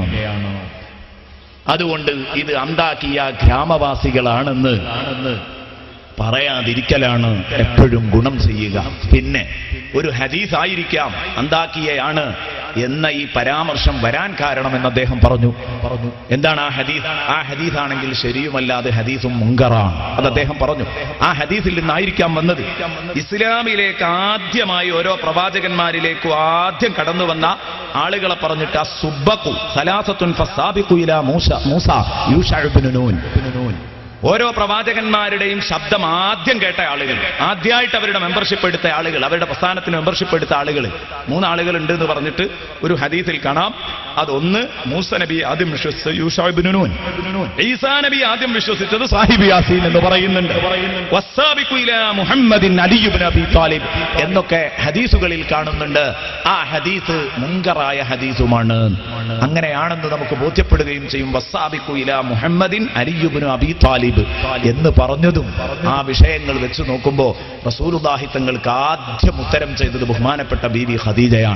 അതുകൊണ്ട് ഇത് അന്താക്കിയ ഗ്രാമവാസികളാണെന്ന് പറയാതിരിക്കലാണ് എപ്പോഴും ഗുണം ചെയ്യുക. പിന്നെ ഒരു ഹദീസ് ആയിരിക്കാം അന്താക്കിയയാണ് എന്ന ഈ പരാമർശം വരാൻ കാരണം എന്ന് അദ്ദേഹം പറഞ്ഞു. എന്താണ് ആ ഹദീസ്? ആ ഹദീസ് ആണെങ്കിൽ ശരിയുമല്ലാതെ ഹദീസും മുങ്കറാണ്. അത് അദ്ദേഹം പറഞ്ഞു. ആ ഹദീസിൽ നിന്നായിരിക്കാം വന്നത്. ഇസ്ലാമിലേക്ക് ആദ്യമായി ഓരോ പ്രവാചകന്മാരിലേക്കും ആദ്യം കടന്നു വന്ന ആളുകളെ പറഞ്ഞിട്ട് അസുബ്ബഖു സലാസത്തുൻ ഫസാബിഖു ഇലാ മൂസ യൂശഅ ഇബ്നു നൂൻ. ഓരോ പ്രവാചകന്മാരുടെയും ശബ്ദം ആദ്യം കേട്ട ആളുകൾ, ആദ്യമായിട്ട് അവരുടെ മെമ്പർഷിപ്പ് എടുത്ത ആളുകൾ, അവരുടെ പ്രസ്ഥാനത്തിന് മെമ്പർഷിപ്പ് എടുത്ത ആളുകൾ 3 ആളുകൾ ഉണ്ട് എന്ന് പറഞ്ഞിട്ട് ഒരു ഹദീസിൽ കാണാം. അതൊന്ന് മൂസ നബി ആദ്യം വിശ്വസിച്ച യൂശഅ ഇബ്നു നൂൻ, ഈസാ നബി ആദ്യം വിശ്വസിച്ചത് സാഹിബ് യാസീൻ എന്ന് പറയുന്നുണ്ട്, വസ്സാബിഖു ഇലാ മുഹമ്മദിൻ അലി ഇബ്നു അബീ താലിബ് എന്നൊക്കെ ഹദീസുകളിൽ കാണുന്നുണ്ട്. ആ ഹദീസ് മുങ്കറായ ഹദീസുമാണ്. അങ്ങനെയാണെന്ന് നമുക്ക് ബോധ്യപ്പെടുകയും ചെയ്യും. വസ്സാബിഖു ഇലാ മുഹമ്മദിൻ അലി ഇബ്നു അബീ താലിബ് എന്ന് പറഞ്ഞതും ആ വിഷയങ്ങൾ വെച്ച് നോക്കുമ്പോൾ റസൂലുള്ളാഹി തങ്ങൾക്ക് ആദ്യം ഉത്തരം ചെയ്തത് ബഹുമാനപ്പെട്ട ബീവി ഖദീജയാണ്.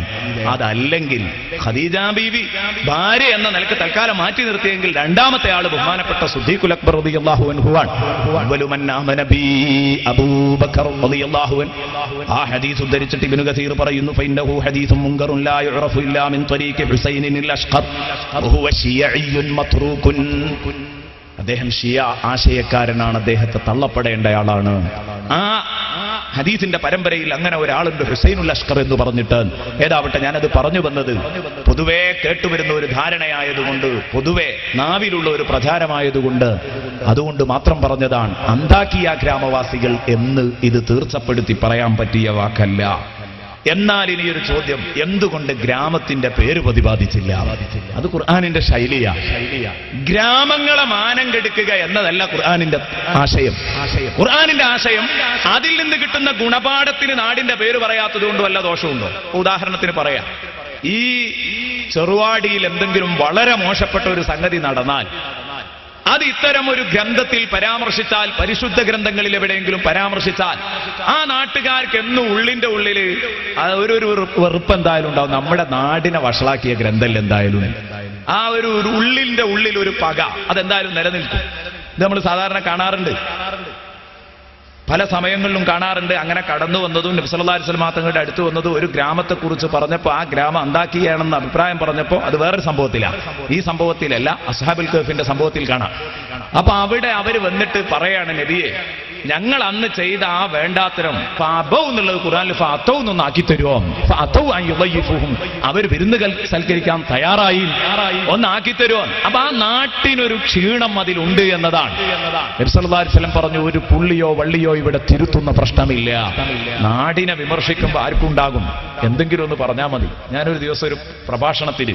അതല്ലെങ്കിൽ ഖദീജ ബീവി ഭാര്യ എന്ന നിലക്ക് തൽക്കാലം മാറ്റി നിർത്തിയെങ്കിൽ രണ്ടാമത്തെ ആള് ബഹുമാനപ്പെട്ട സിദ്ദീഖുൽ അക്ബർ റളിയല്ലാഹു അൻഹുവാണ്. അവ്വലു മൻ ആമന ബി അബൂബക്കർ റളിയല്ലാഹു അൻഹു. ആ ഹദീസ് ഉദ്ധരിച്ചിട്ട് ഇബ്നു കസീർ പറയുന്നു ഫഇന്നഹു ഹദീസുൻ മുൻകറുൻ ലാ യുറഫു ഇല്ലാ മിൻ ത്വരീഖി ഹുസൈനിൽ അഷ്ഖർ വഹുവ ശിയഇയ്യുൻ മത്റൂകുൻ. അദ്ദേഹം ഷിയ ആശയക്കാരനാണ്, അദ്ദേഹത്തെ തള്ളപ്പെടേണ്ടയാളാണ്. ആ ഹദീസിന്റെ പരമ്പരയിൽ അങ്ങനെ ഒരാളുണ്ട് ഹുസൈനുൽ അഷ്കർ എന്ന് പറഞ്ഞിട്ട്. ഏതാവട്ടെ, ഞാനത് പറഞ്ഞു വന്നത് പൊതുവെ കേട്ടുവരുന്ന ഒരു ധാരണയായതുകൊണ്ട്, പൊതുവെ നാവിലുള്ള ഒരു പ്രചാരമായതുകൊണ്ട്, അതുകൊണ്ട് മാത്രം പറഞ്ഞതാണ്. അന്താക്കിയ ഗ്രാമവാസികൾ എന്ന് ഇത് തീർച്ചപ്പെടുത്തി പറയാൻ പറ്റിയ വാക്കല്ല. എന്നാൽ ഇനിയൊരു ചോദ്യം, എന്തുകൊണ്ട് ഗ്രാമത്തിന്റെ പേര് പ്രതിപാദിച്ചില്ല? അത് ഖുർആനിന്റെ ശൈലിയാ. ഗ്രാമങ്ങളെ മാനം കെടുക്കുക എന്നതല്ല ഖുർആനിന്റെ ആശയം. ഖുർആനിന്റെ ആശയം അതിൽ നിന്ന് കിട്ടുന്ന ഗുണപാഠത്തിന് നാടിന്റെ പേര് പറയാത്തത് കൊണ്ട് വല്ല ദോഷമുണ്ടോ? ഉദാഹരണത്തിന് പറയാം, ഈ ചെറുവാടിയിൽ എന്തെങ്കിലും വളരെ മോശപ്പെട്ട ഒരു സംഗതി നടന്നാൽ അത് ഇത്തരം ഒരു ഗ്രന്ഥത്തിൽ പരാമർശിച്ചാൽ, പരിശുദ്ധ ഗ്രന്ഥങ്ങളിൽ എവിടെയെങ്കിലും പരാമർശിച്ചാൽ, ആ നാട്ടുകാർക്ക് എന്നും ഉള്ളിന്റെ ഉള്ളിൽ ഒരു വെറുപ്പ് എന്തായാലും ഉണ്ടാവും. നമ്മുടെ നാടിനെ വഷളാക്കിയ ഗ്രന്ഥം എന്തായാലും ആ ഒരു ഉള്ളിന്റെ ഉള്ളിൽ ഒരു പക അതെന്തായാലും നിലനിൽക്കും. ഇത് നമ്മൾ സാധാരണ കാണാറുണ്ട്, പല സമയങ്ങളിലും കാണാറുണ്ട്. അങ്ങനെ കടന്നു വന്നതും നബി സല്ലല്ലാഹു അലൈഹി വസല്ലം തങ്ങളുടെ അടുത്ത് വന്നതും ഒരു ഗ്രാമത്തെക്കുറിച്ച് പറഞ്ഞപ്പോൾ ആ ഗ്രാമം അന്താക്കിയാണെന്ന് അഭിപ്രായം പറഞ്ഞപ്പോൾ അത് വേറൊരു സംഭവത്തിലാണ്, ഈ സംഭവത്തിലല്ല, അസ്ഹാബുൽ കഹ്ഫിന്റെ സംഭവത്തിൽ കാണാം. അപ്പൊ അവിടെ അവർ വന്നിട്ട് പറയാണ്, നബിയെ ഞങ്ങൾ അന്ന് ചെയ്ത ആ വേണ്ടാത്തരം ഫഅബൗ എന്നുള്ളത് ഖുർആനിൽ ഫഅതൗ എന്നൊന്ന് ആക്കി തരുമോ? ഫഅതൗ അൻ യുദയ്യിഫുഹും, അവർ വിരുന്ന് സൽക്കരിക്കാൻ തയ്യാറായി, ഒന്ന് ആക്കി തരുമോ? അപ്പൊ ആ നാട്ടിനൊരു ക്ഷീണം അതിലുണ്ട് എന്നതാണ്. നബി സല്ലല്ലാഹു അലൈഹി വസല്ലം പറഞ്ഞു, ഒരു പുള്ളിയോ വള്ളിയോ ഇവിടെ തിരുത്തുന്ന പ്രശ്നമില്ല. നാടിനെ വിമർശിക്കുമ്പോൾ ആർക്കുണ്ടാകും, എന്തെങ്കിലും ഒന്ന് പറഞ്ഞാൽ മതി. ഞാനൊരു ദിവസം ഒരു പ്രഭാഷണത്തിൽ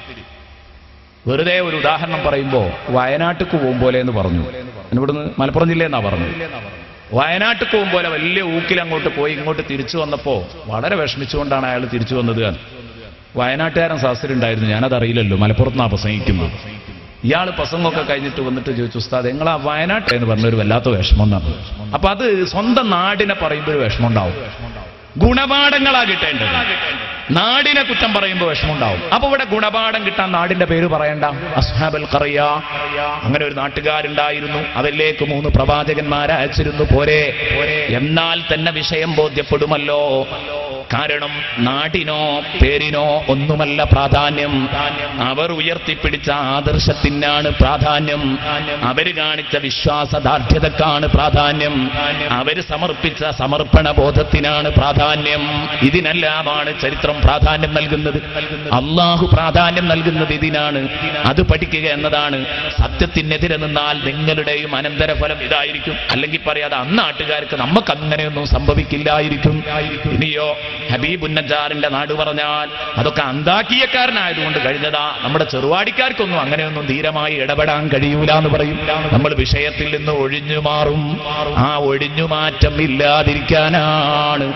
വെറുതെ ഒരു ഉദാഹരണം പറയുമ്പോൾ വയനാട്ടിക്ക് പോകും പോലെ എന്ന് പറഞ്ഞു. ഇവിടുന്ന് മലപ്പുറം ജില്ലയെന്നാ പറഞ്ഞു. വയനാട്ടിൽ പോകും പോലെ വലിയ ഊക്കിൽ അങ്ങോട്ട് പോയി ഇങ്ങോട്ട് തിരിച്ചു വന്നപ്പോൾ വളരെ വിഷമിച്ചുകൊണ്ടാണ് അയാൾ തിരിച്ചു വന്നത്. വയനാട്ടുകാരൻ സദസ്സിലുണ്ടായിരുന്നു, ഞാനതറിയില്ലല്ലോ, മലപ്പുറത്തുനിന്നാണ് പ്രസംഗിക്കുന്നത്. ഇയാൾ പ്രസംഗമൊക്കെ കഴിഞ്ഞിട്ട് വന്നിട്ട് ചോദിച്ചു, ഉസ്താദ് നിങ്ങൾ ആ വയനാട്ട് എന്ന് പറഞ്ഞൊരു വല്ലാത്ത വിഷമം എന്നാണ്. അപ്പൊ അത് സ്വന്തം നാടിനെ പറയുമ്പോൾ ഒരു വിഷമം ഉണ്ടാവും. ഗുണപാഠങ്ങളാ കിട്ടേണ്ടത്, നാടിനെ കുറ്റം പറയുമ്പോൾ വിഷമമുണ്ടാവും. അപ്പൊ ഇവിടെ ഗുണപാഠം കിട്ടാൻ നാടിന്റെ പേര് പറയണ്ട. അസ്ഹാബുൽ ഖറിയ, അങ്ങനെ ഒരു നാട്ടുകാരുണ്ടായിരുന്നു, അവരിലേക്ക് 3 പ്രവാചകന്മാരെ അയച്ചിരുന്നു, പോരെ. എന്നാൽ തന്നെ വിഷയം ബോധ്യപ്പെടുമല്ലോ. കാരണം നാടിനോ പേരിനോ ഒന്നുമല്ല പ്രാധാന്യം, അവർ ഉയർത്തിപ്പിടിച്ച ആദർശത്തിനാണ് പ്രാധാന്യം, അവർ കാണിച്ച വിശ്വാസദാർഢ്യതക്കാണ് പ്രാധാന്യം, അവർ സമർപ്പിച്ച സമർപ്പണ ബോധത്തിനാണ് പ്രാധാന്യം. ഇതിനെല്ലാമാണ് ചരിത്രം പ്രാധാന്യം നൽകുന്നത്. അള്ളാഹു പ്രാധാന്യം നൽകുന്നത് ഇതിനാണ്. അത് പഠിക്കുക എന്നതാണ്. സത്യത്തിനെതിരെ നിന്നാൽ നിങ്ങളുടെയും അനന്തരഫലം ഇതായിരിക്കും. അല്ലെങ്കിൽ പറയാതെ അന്ന് നാട്ടുകാർക്ക് നമുക്ക് അങ്ങനെയൊന്നും സംഭവിക്കില്ലായിരിക്കും. ഇനിയോ ഹബീബുൻ നജ്ജാറിന്റെ നാട് പറഞ്ഞാൽ അതൊക്കെ അന്താക്കിയക്കാരനായതുകൊണ്ട് കഴിഞ്ഞതാ. നമ്മുടെ ചെറുവാടിക്കാർക്കൊന്നും അങ്ങനെയൊന്നും ധീരമായി ഇടപെടാൻ കഴിയൂല എന്ന് പറയും. നമ്മൾ വിഷയത്തിൽ നിന്ന് ഒഴിഞ്ഞു മാറും. ആ ഒഴിഞ്ഞുമാറ്റം ഇല്ലാതിരിക്കാനാണ്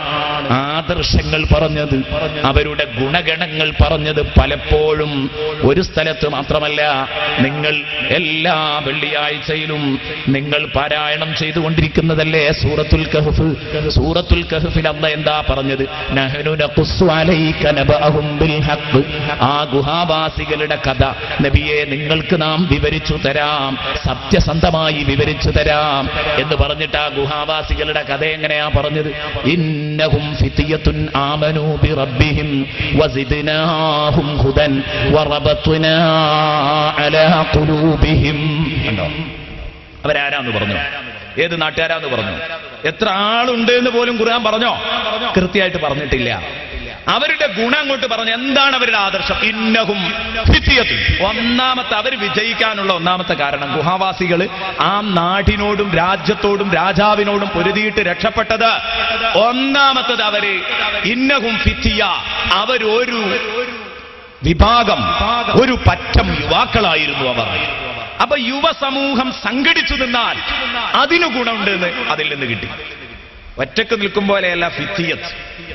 ആദർശങ്ങൾ പറഞ്ഞത്, അവരുടെ ഗുണഗണങ്ങൾ പറഞ്ഞത്. പലപ്പോഴും ഒരു സ്ഥലത്ത് മാത്രമല്ല, നിങ്ങൾ എല്ലാ വെള്ളിയാഴ്ചയിലും നിങ്ങൾ പാരായണം ചെയ്തുകൊണ്ടിരിക്കുന്നതല്ലേ സൂറത്തുൽ കഹ്ഫ്. സൂറത്തുൽ കഹ്ഫിൽ അല്ലാഹ് എന്താ പറഞ്ഞത്? നഹ്നു നഖുസ്സു അലൈക നബഅഹും ബിൽ ഹഖ്. ആ ഗുഹാവാസികളുടെ കഥ നബിയെ നിങ്ങൾക്ക് നാം വിവരിച്ചു തരാം, സത്യസന്ധമായി വിവരിച്ചു തരാം എന്ന് പറഞ്ഞിട്ട് ആ ഗുഹാവാസികളുടെ കഥ എങ്ങനെയാ പറഞ്ഞത്? ഇന്നഹും ഫിത്യത്തുൻ ആമനൂ ബിറബ്ബിഹിം വസിദ്നാഹും ഹുദൻ വറബത്നാ അലാ ഖുലൂബിഹിം. അവരാരാന്ന് പറഞ്ഞു? ഏത് നാട്ടുകാരാന്ന് പറഞ്ഞു? എത്ര ആളുണ്ട് എന്ന് പോലും ഖുർആൻ പറഞ്ഞോ? കൃത്യമായിട്ട് പറഞ്ഞിട്ടില്ല. അവരുടെ ഗുണം അങ്ങോട്ട് പറഞ്ഞു. എന്താണ് അവരുടെ ആദർശം? ഇന്നഹും ഫിത്യത്തുൻ. ഒന്നാമത്തെ, അവർ വിജയിക്കാനുള്ള ഒന്നാമത്തെ കാരണം, ഗുഹാവാസികൾ ആ നാടിനോടും രാജ്യത്തോടും രാജാവിനോടും പൊരുതിയിട്ട് രക്ഷപ്പെട്ടത്. ഒന്നാമത്തത് അവര് ഇന്നഹും ഫിത്യ, അവരൊരു വിഭാഗം, ഒരു പറ്റം യുവാക്കളായിരുന്നു അവർ. അപ്പൊ യുവസമൂഹം സംഘടിച്ചു നിന്നാൽ അതിന് ഗുണമുണ്ട് എന്ന് അതിൽ നിന്ന് കിട്ടി. ഒറ്റക്ക് നിൽക്കും പോലെയല്ല ഫിത്തിയത്ത്.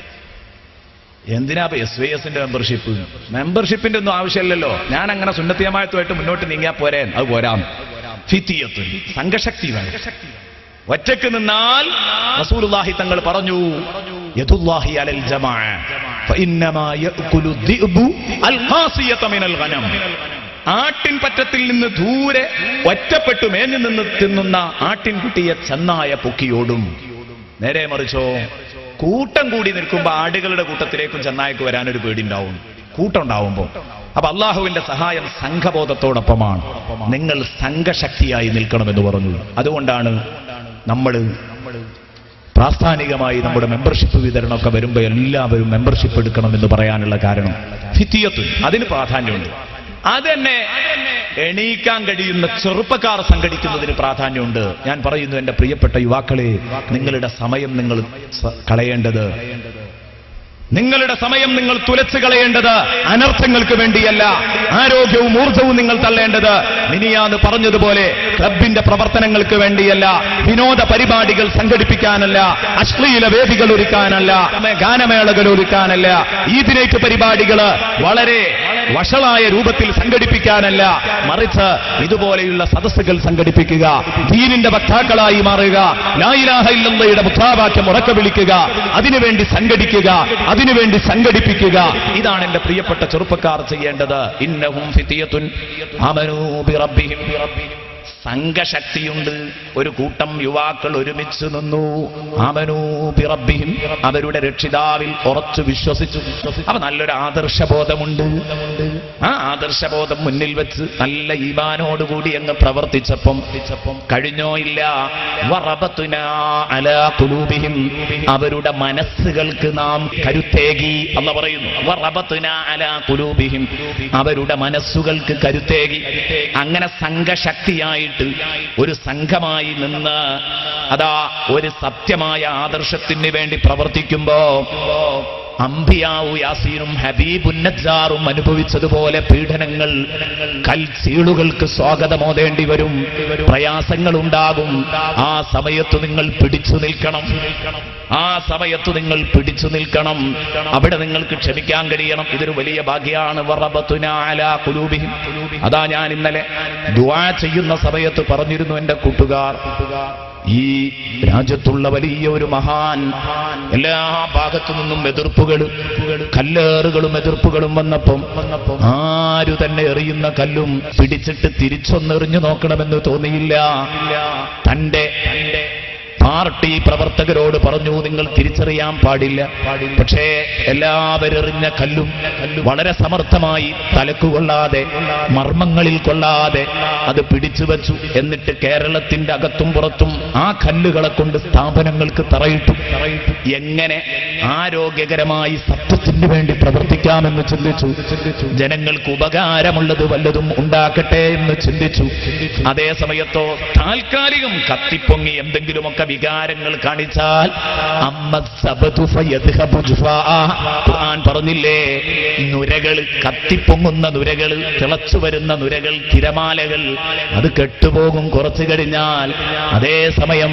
എന്തിനാ SYSന്റെ മെമ്പർഷിപ്പിന്റെ ഒന്നും ആവശ്യമില്ലല്ലോ. ഞാൻ അങ്ങനെ സുന്നത്തിയമായത്തുമായിട്ട് മുന്നോട്ട് നീങ്ങിയാൽ പോരെ? അത് പോരാം. ഫിത്തിയത്ത്, സംഘശക്തി വേണം. ഒറ്റക്ക് നിന്നാൽ റസൂലുള്ളാഹി തങ്ങൾ പറഞ്ഞു, യദുല്ലാഹി അലൽ ജമാഅ, ഫഇന്നമാ യഅകുലു ദിഅ്ബു അൽഖാസിയത മിനൽ ഗനം. ആട്ടിൻ പറ്റത്തിൽ നിന്ന് ദൂരെ ഒറ്റപ്പെട്ടു മേഞ്ഞു നിന്ന് തിന്നുന്ന ആട്ടിൻകുട്ടിയെ ചെന്നായ പൊക്കിയോടും. നേരെ മറിച്ചോ കൂട്ടം കൂടി നിൽക്കുമ്പോ ആടുകളുടെ കൂട്ടത്തിലേക്കും ചെന്നായ്ക്ക് വരാനൊരു പേടിയുണ്ടാവും, കൂട്ടം ഉണ്ടാവുമ്പോ. അപ്പൊ അള്ളാഹുവിന്റെ സഹായം സംഘബോധത്തോടൊപ്പമാണ്. നിങ്ങൾ സംഘശക്തിയായി നിൽക്കണമെന്ന് പറഞ്ഞു. അതുകൊണ്ടാണ് നമ്മൾ പ്രാസ്ഥാനികമായി നമ്മുടെ മെമ്പർഷിപ്പ് വിതരണമൊക്കെ വരുമ്പോ എല്ലാവരും മെമ്പർഷിപ്പ് എടുക്കണമെന്ന് പറയാനുള്ള കാരണം ഫിത്തിയത്ത്, അതിന് പ്രാധാന്യമുണ്ട്. അതെന്നെ എണീക്കാൻ കഴിയുന്ന ചെറുപ്പക്കാർ സംഘടിക്കുന്നതിന് പ്രാധാന്യമുണ്ട്. ഞാൻ പറയുന്നു, എന്റെ പ്രിയപ്പെട്ട യുവാക്കളെ, നിങ്ങളുടെ സമയം നിങ്ങൾ കളയേണ്ടത്, നിങ്ങളുടെ സമയം നിങ്ങൾ തുലച്ചു കളയേണ്ടത് അനർത്ഥങ്ങൾക്ക് വേണ്ടിയല്ല, ആരോഗ്യവും ഊർജവും നിങ്ങൾ തള്ളേണ്ടത് മിനിയാന്ന് പറഞ്ഞതുപോലെ ക്ലബിന്റെ പ്രവർത്തനങ്ങൾക്ക് വേണ്ടിയല്ല, വിനോദ പരിപാടികൾ സംഘടിപ്പിക്കാനല്ല, അശ്ലീല വേദികൾ ഒരുക്കാനല്ല, ഗാനമേളകൾ ഒരുക്കാനല്ല, ഈദ് നൈറ്റ് പരിപാടികൾ വളരെ വഷളായ രൂപത്തിൽ സംഘടിപ്പിക്കാനല്ല, മറിച്ച് ഇതുപോലെയുള്ള സദസ്സുകൾ സംഘടിപ്പിക്കുക, ദീനിന്റെ വക്താക്കളായി മാറുക, ലാ ഇലാഹ ഇല്ലല്ലാഹയുടെ മുദ്രാവാക്യം ഉറക്കെ വിളിക്കുക, അതിനുവേണ്ടി സംഘടിക്കുക, അതിനുവേണ്ടി സംഘടിപ്പിക്കുക. ഇതാണ് എന്റെ പ്രിയപ്പെട്ട ചെറുപ്പക്കാർ ചെയ്യേണ്ടത്. ഇന്നഹും ഫിതിയത്തുൻ ആമനൂ ബിറബ്ബിഹിം. സംഘശക്തിയുണ്ട്. ഒരു കൂട്ടം യുവാക്കൾ ഒരുമിച്ച് നിന്നു. ആമനൂ ബിറബ്ബിഹിം, അവരുടെ രക്ഷിതാവിൽ ഉറച്ചു വിശ്വസിച്ചു. അപ്പൊ നല്ലൊരു ആദർശബോധമുണ്ട്. ആ ആദർശബോധം മുന്നിൽ വെച്ച് നല്ല ഈമാനോടുകൂടി അങ്ങ് പ്രവർത്തിച്ചപ്പം കഴിഞ്ഞോ ഇല്ല, വറബത്നാ അലാ ഖുലൂബിഹിം, അവരുടെ മനസ്സുകൾക്ക് നാം കരുത്തേകി. അല്ലാഹു പറയുന്നു, വറബത്നാ അലാ ഖുലൂബിഹിം, അവരുടെ മനസ്സുകൾക്ക് കരുത്തേകി. അങ്ങനെ സംഘശക്തിയായിട്ട് ഒരു സംഘമായി നിന്ന് അതാ ഒരു സത്യമായ ആദർശത്തിന് വേണ്ടി പ്രവർത്തിക്കുമ്പോ അംബിയാവു യാസീനും ഹബീബുൻ നജ്ജാറും അനുഭവിച്ചതുപോലെ പീഡനങ്ങൾ, കൽച്ചീളുകൾക്ക് സ്വാഗതമോദേണ്ടി വരും, പ്രയാസങ്ങൾ ഉണ്ടാകും. ആ സമയത്ത് നിങ്ങൾ പിടിച്ചു നിൽക്കണം. ആ സമയത്ത് നിങ്ങൾ പിടിച്ചു നിൽക്കണം. അവിടെ നിങ്ങൾക്ക് ക്ഷമിക്കാൻ കഴിയണം. ഇതൊരു വലിയ ഭാഗ്യമാണ്. വറബത്നാ അലാ ഖുലൂബിഹിം. അതാ ഞാൻ ഇന്നലെ ദുആ ചെയ്യുന്ന സമയത്ത് പറഞ്ഞിരുന്നു, എന്റെ കൂട്ടുകാർ, ഈ രാജ്യത്തുള്ള വലിയ ഒരു മഹാൻ, എല്ലാ ഭാഗത്തു നിന്നും എതിർപ്പുകൾ, കല്ലേറുകളും എതിർപ്പുകളും വന്നപ്പം ആരു തന്നെ എറിയുന്ന കല്ലും പിടിച്ചിട്ട് തിരിച്ചൊന്നെറിഞ്ഞു നോക്കണമെന്ന് തോന്നിയില്ല. തന്റെ പാർട്ടി പ്രവർത്തകരോട് പറഞ്ഞു, നിങ്ങൾ തിരിച്ചറിയാൻ പാടില്ല. പക്ഷേ എല്ലാവരും എറിഞ്ഞ കല്ലും വളരെ സമർത്ഥമായി തലക്കുകൊള്ളാതെ, മർമ്മങ്ങളിൽ കൊള്ളാതെ അത് പിടിച്ചു വച്ചു. എന്നിട്ട് കേരളത്തിന്റെ അകത്തും പുറത്തും ആ കല്ലുകളെ കൊണ്ട് സ്ഥാപനങ്ങൾക്ക് തറയിട്ടു. എങ്ങനെ ആരോഗ്യകരമായി സത്യത്തിന് വേണ്ടി പ്രവർത്തിക്കാമെന്ന് ചിന്തിച്ചു. ജനങ്ങൾക്ക് ഉപകാരമുള്ളത് വല്ലതും ഉണ്ടാക്കട്ടെ എന്ന് ചിന്തിച്ചു. അതേ സമയത്തോ താൽക്കാലികം കത്തിപ്പൊങ്ങി എന്തെങ്കിലുമൊക്കെ വികാരങ്ങൾ കാണിച്ചാൽ ഖുർആൻ പറഞ്ഞില്ലേ, നുരകൾ, കത്തിപ്പൊങ്ങുന്ന നുരകൾ, തിളച്ചു വരുന്ന നുരകൾ, തിരമാലകൾ, അത് കെട്ടുപോകും കുറച്ചു കഴിഞ്ഞാൽ. അതേ സമയം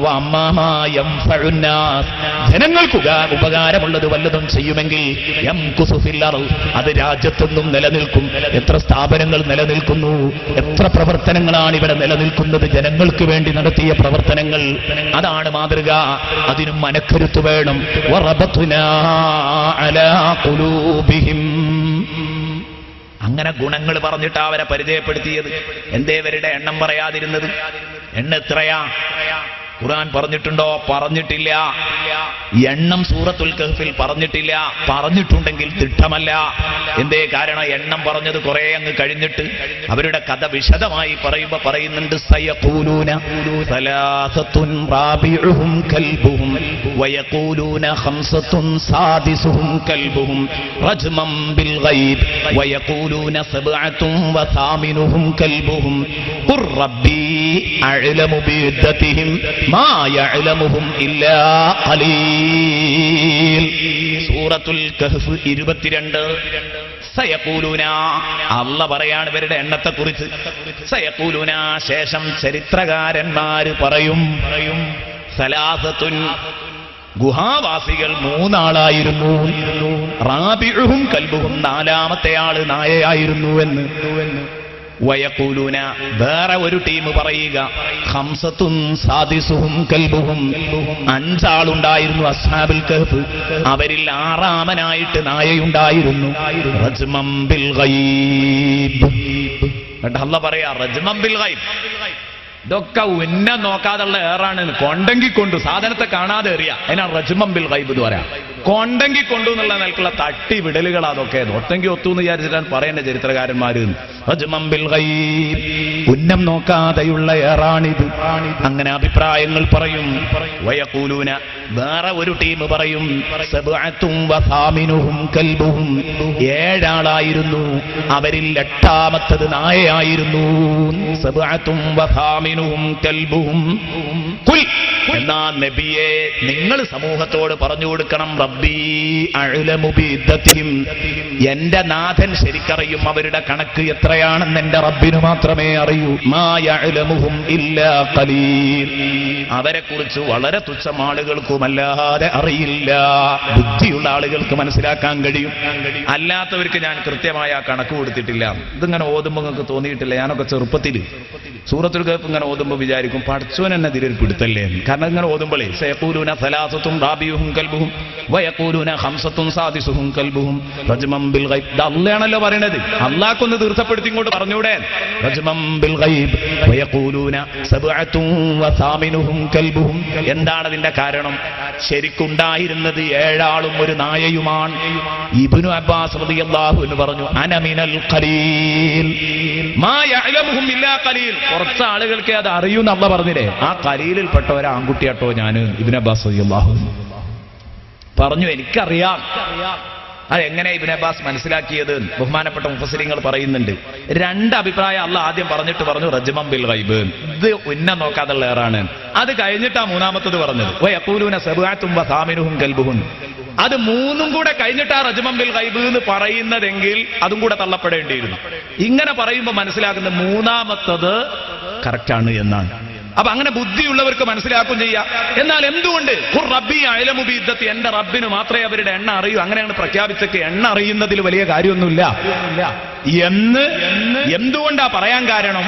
ജനങ്ങൾക്ക് ഉപകാരമുള്ളത് വല്ലതും ചെയ്യുമെങ്കിൽ അത് രാജ്യത്തൊന്നും നിലനിൽക്കും. എത്ര സ്ഥാപനങ്ങൾ നിലനിൽക്കുന്നു, എത്ര പ്രവർത്തനങ്ങളാണ് ഇവിടെ നിലനിൽക്കുന്നത്, ജനങ്ങൾക്ക് വേണ്ടി നടത്തിയ പ്രവർത്തനങ്ങൾ. അതാണ് മാതൃക. അതിനും മനക്കരുത്ത് വേണം. വറബത്നാ അലാ ഖുലൂബിഹിം. അങ്ങനെ ഗുണങ്ങൾ പറഞ്ഞിട്ട് അവരെ പരിചയപ്പെടുത്തിയത്. എന്തേ ഇവരുടെ എണ്ണം പറയാതിരുന്നത്? എണ്ണം എത്രയാ? ഖുർആൻ പറഞ്ഞിട്ടുണ്ടോ? പറഞ്ഞിട്ടില്ല. എണ്ണം സൂറത്തുൽ കഹ്ഫിൽ പറഞ്ഞിട്ടില്ല. പറഞ്ഞിട്ടുണ്ടെങ്കിൽ തിട്ടമല്ല. എന്തേ കാരണം? എണ്ണം പറഞ്ഞത് കുറെ അങ്ങ് കഴിഞ്ഞിട്ട് അവരുടെ കഥ വിശദമായി പറയുമ്പോ പറയുന്നുണ്ട്, സയഖൂലൂന സലാസത്തുൻ റാബിഉഹും കൽബുഹും വയഖൂലൂന ഖംസത്തുൻ സാദിസുഹും കൽബുഹും റജ്മൻ ബിൽ ഗൈബ് വയഖൂലൂന സബ്അത്തുൻ വസാമിനുഹും കൽബുഹും ഖുർ റബ്ബി അഅലമു ബിഇദ്ദതിഹിം മാ യഅലമുഹും ഇല്ലാ ഖലീൽ. സൂറത്തുൽ കഹ്ഫ് 22. സയഖൂലൂന, അല്ലാഹ് പറയാണ് ഇവരുടെ എണ്ണത്തെ കുറിച്ച്. സയഖൂലൂന, ശേഷം ചരിത്രകാരന്മാര് പറയും, സലാസത്തുൻ, ഗുഹാവാസികൾ 3 ആളായിരുന്നു. റാബിഉഹും കൽബുഹും, 4ാമത്തെ ആള് നായയായിരുന്നു എന്ന്. വയഖൂലൂന വേറെ ഒരു ടീം പറയുക ഖംസത്തുൻ സാദിസുഹും കൽബുഹും 5 ആളുണ്ടായിരുന്നു അസ്ഹാബുൽ കഹ്ഫ്, അവരിൽ 6ാമനായിട്ട് നായയുണ്ടായിരുന്നു. റജ്മം ബിൽ ഗൈബ്. അല്ലാഹ് പറയാ റജ്മം ബിൽ ഗൈബ്. ഇതൊക്കെ ഉന്നം നോക്കാതുള്ള ഏറാണ്. കൊണ്ടെങ്കിൽ കൊണ്ടു സാധനത്തെ കാണാതെ എറിയ അതിനാണ് റജ്മം ബിൽ ഗൈബ് എന്ന് പറയാം. കൊണ്ടെങ്കിൽ കൊണ്ടു എന്നുള്ള നിലക്കുള്ള തട്ടി വിടലുകൾ അതൊക്കെ ഒട്ടെങ്കിൽ ഒത്തു എന്ന് വിചാരിച്ചിട്ടാണ് പറയുന്ന ചരിത്രകാരന്മാര്. റജ്മം ബിൽ ഗൈബ്, ഉന്നം നോക്കാതെയുള്ള ഏറാണിത്. അങ്ങനെ അഭിപ്രായങ്ങൾ പറയും. വയഖൂലൂന വേറെ ഒരു ടീം പറയും സബ്അത്തും വസാമിനുഹും കൽബുഹും, 7 ആളായിരുന്നു, അവരിൽ 8ാമത്തത് നായയായിരുന്നു. സബ്അത്തും വസാമിനുഹും കൽബുഹും. ഖുൽ, എന്നാ നബിയെ നിങ്ങൾ സമൂഹത്തോട് പറഞ്ഞു കൊടുക്കണം, റബ്ബി അഅ്ലമു ബിഇദ്ദതിഹിം, എന്റെ നാഥൻ ശരിക്കറിയും അവരുടെ കണക്ക് എത്രയാണെന്ന് എന്റെ റബ്ബിന് മാത്രമേ അറിയൂ. മാ യഅ്ലമുഹും ഇല്ലാ ഖലീൽ, അവരെ കുറിച്ച് വളരെ തുച്ഛം ആളുകൾക്കുമല്ലാതെ അറിയില്ല. ബുദ്ധിയുള്ള ആളുകൾക്ക് മനസ്സിലാക്കാൻ കഴിയും, അല്ലാത്തവർക്ക് ഞാൻ കൃത്യമായ കണക്ക് കൊടുത്തിട്ടില്ല. ഇതിങ്ങനെ ഓതുമ്പോൾ നിങ്ങൾക്ക് തോന്നിയിട്ടില്ല? ഞാനൊക്കെ ചെറുപ്പത്തിൽ സൂറത്തുൽ കഹ്ഫ് ഇങ്ങനെ ഓതുമ്പോൾ വിചാരിക്കും പടച്ചോൻ എന്നെ ഇതിലൊരു പിടുത്തല്ലേ. കാരണം ഇങ്ങനെ ഓതുമ്പോഴേ സയഖൂലൂന സലാസത്തും റാബിയുഹും കൽബുഹും വയഖൂലൂന ഖംസത്തും സാദിസുഹും കൽബുഹും റജ്മം ബിൽ ഗൈബ്. ഇത് അല്ലാഹയാണല്ലോ പറയണത്. അല്ലാഹ്ക്കൊന്ന് തീർച്ചപ്പെടുത്തി ഇങ്ങോട്ട് പറഞ്ഞൂടെ? റജ്മം ബിൽ ഗൈബ് വയഖൂലൂന സബ്അത്തും വസാമിനുഹും കൽബുഹും. എന്താണ് അതിന്റെ കാരണം? ശരിക്കുണ്ടായിരുന്നത് 7 ആളും ഒരു നായയുമാണ്. ഇബ്നു അബ്ബാസ് റളിയല്ലാഹു അൻഹു പറഞ്ഞു അന മിനൽ ഖലീൽ മാ യഅലമുഹും ഇല്ലാ ഖലീൽ. കുറച്ച് ആളുകൾക്ക് അത് അറിയൂന്ന് അല്ലാഹ് പറഞ്ഞില്ലേ, ആ ഖലീലിൽപ്പെട്ട ഒരു ആൺകുട്ടിയാട്ടോ ഞാൻ. ഇബ്നു അബ്ബാസ് റളിയല്ലാഹു അൻഹു പറഞ്ഞു എനിക്കറിയാം. അതെങ്ങനെ ഇബ്നു അബ്ബാസ് മനസ്സിലാക്കിയത്? ബഹുമാനപ്പെട്ട മുഫസ്സിരീങ്ങൾ പറയുന്നുണ്ട്. 2 അഭിപ്രായം അല്ലാഹ് ആദ്യം പറഞ്ഞിട്ട് പറഞ്ഞു റജ്മം ബിൽ ഗൈബ്, ഇത് ഉന്നം നോക്കാതുള്ള ഏറാണ്. അത് കഴിഞ്ഞിട്ടാ 3ാമത്തത് പറഞ്ഞത് വയഖൂലൂന സബ്അത്തും വസാമിനുഹും കൽബുഹും. അത് 3ഉം കൂടെ കഴിഞ്ഞിട്ടാ റജ്മം ബിൽ ഗൈബ് എന്ന് പറയുന്നതെങ്കിൽ അതും കൂടെ തള്ളപ്പെടേണ്ടിയിരുന്നു. ഇങ്ങനെ പറയുമ്പോൾ മനസ്സിലാക്കുന്നത് 3ാമത്തത് കറക്റ്റാണ് എന്നാണ്. അപ്പൊ അങ്ങനെ ബുദ്ധിയുള്ളവർക്ക് മനസ്സിലാക്കും ചെയ്യാം. എന്നാൽ എന്തുകൊണ്ട് റബ്ബി അഅ്ലമു ബിഇദ്ദതി, എന്റെ റബ്ബിന് മാത്രമേ അവരുടെ എണ്ണ അറിയൂ, അങ്ങനെയാണ് പ്രഖ്യാപിച്ചൊക്കെ. എണ്ണ അറിയുന്നതിൽ വലിയ കാര്യമൊന്നുമില്ല എന്ന് എന്തുകൊണ്ടാ പറയാൻ കാരണം?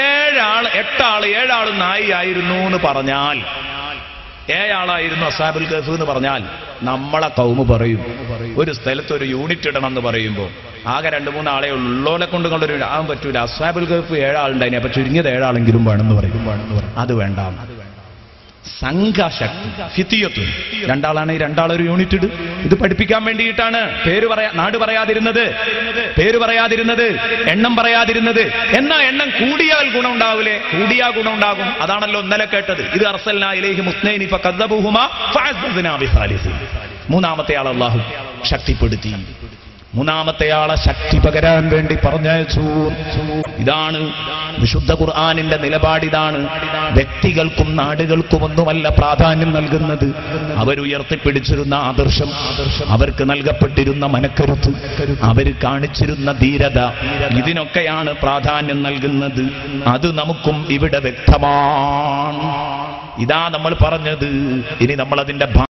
8 ആള് നായിയായിരുന്നു എന്ന് പറഞ്ഞാൽ, 7 ആളായിരുന്നു അസ്ഹാബുൽ കഹ്ഫ് എന്ന് പറഞ്ഞാൽ, നമ്മളെ കൗമ് പറയും ഒരു സ്ഥലത്ത് ഒരു യൂണിറ്റ് ഇടണം എന്ന് പറയുമ്പോൾ ആകെ 2-3 ആളെ ഉള്ളോലെ കൊണ്ട് കൊണ്ടൊരു ആകാൻ പറ്റൂല. അസ്ഹാബുൽ കഹ്ഫ് 7 ആളുണ്ടായിന്, അപ്പൊ ചുരുങ്ങിയത് 7 ആളെങ്കിലും വേണമെന്ന് പറയും. അത് വേണ്ട. സംഘശക്തി ഫിത്തിയത്തു, 2 ആളാണെങ്കിൽ 2 ആളൊരു യൂണിറ്റ് ഇട്. ഇത് പഠിപ്പിക്കാൻ വേണ്ടിയിട്ടാണ് നാട് പറയാതിരുന്നത്, പേര് പറയാതിരുന്നത്, എണ്ണം പറയാതിരുന്നത്. എന്നാ എണ്ണം കൂടിയാൽ ഗുണം ഉണ്ടാവില്ലേ? കൂടിയാൽ ഗുണം ഉണ്ടാകും. അതാണല്ലോ ഇന്നലെ കേട്ടത്. ഇത് അർസൽനാ ഇലൈഹിം മുസ്നൈനി ഫകദ്ദബൂഹുമാ ഫഅസ്ബനാ ബിസാലിസിൻ. 3ാമത്തെ ആൾ അല്ലാഹു ശക്തിപ്പെടുത്തി. 3ാമത്തെ ആളെ ശക്തി പകരാൻ വേണ്ടി പറഞ്ഞയച്ചു. ഇതാണ് വിശുദ്ധ ഖുർആനിന്റെ നിലപാടിതാണ്. വ്യക്തികൾക്കും നാടുകൾക്കും ഒന്നുമല്ല പ്രാധാന്യം നൽകുന്നത്. അവരുയർത്തിപ്പിടിച്ചിരുന്ന ആദർശം, അവർക്ക് നൽകപ്പെട്ടിരുന്ന മനക്കരുത്ത്, അവർ കാണിച്ചിരുന്ന ധീരത, ഇതിനൊക്കെയാണ് പ്രാധാന്യം നൽകുന്നത്. അത് നമുക്കും ഇവിടെ വ്യക്തമാണ്. ഇതാ നമ്മൾ പറഞ്ഞത്. ഇനി നമ്മൾ അതിന്റെ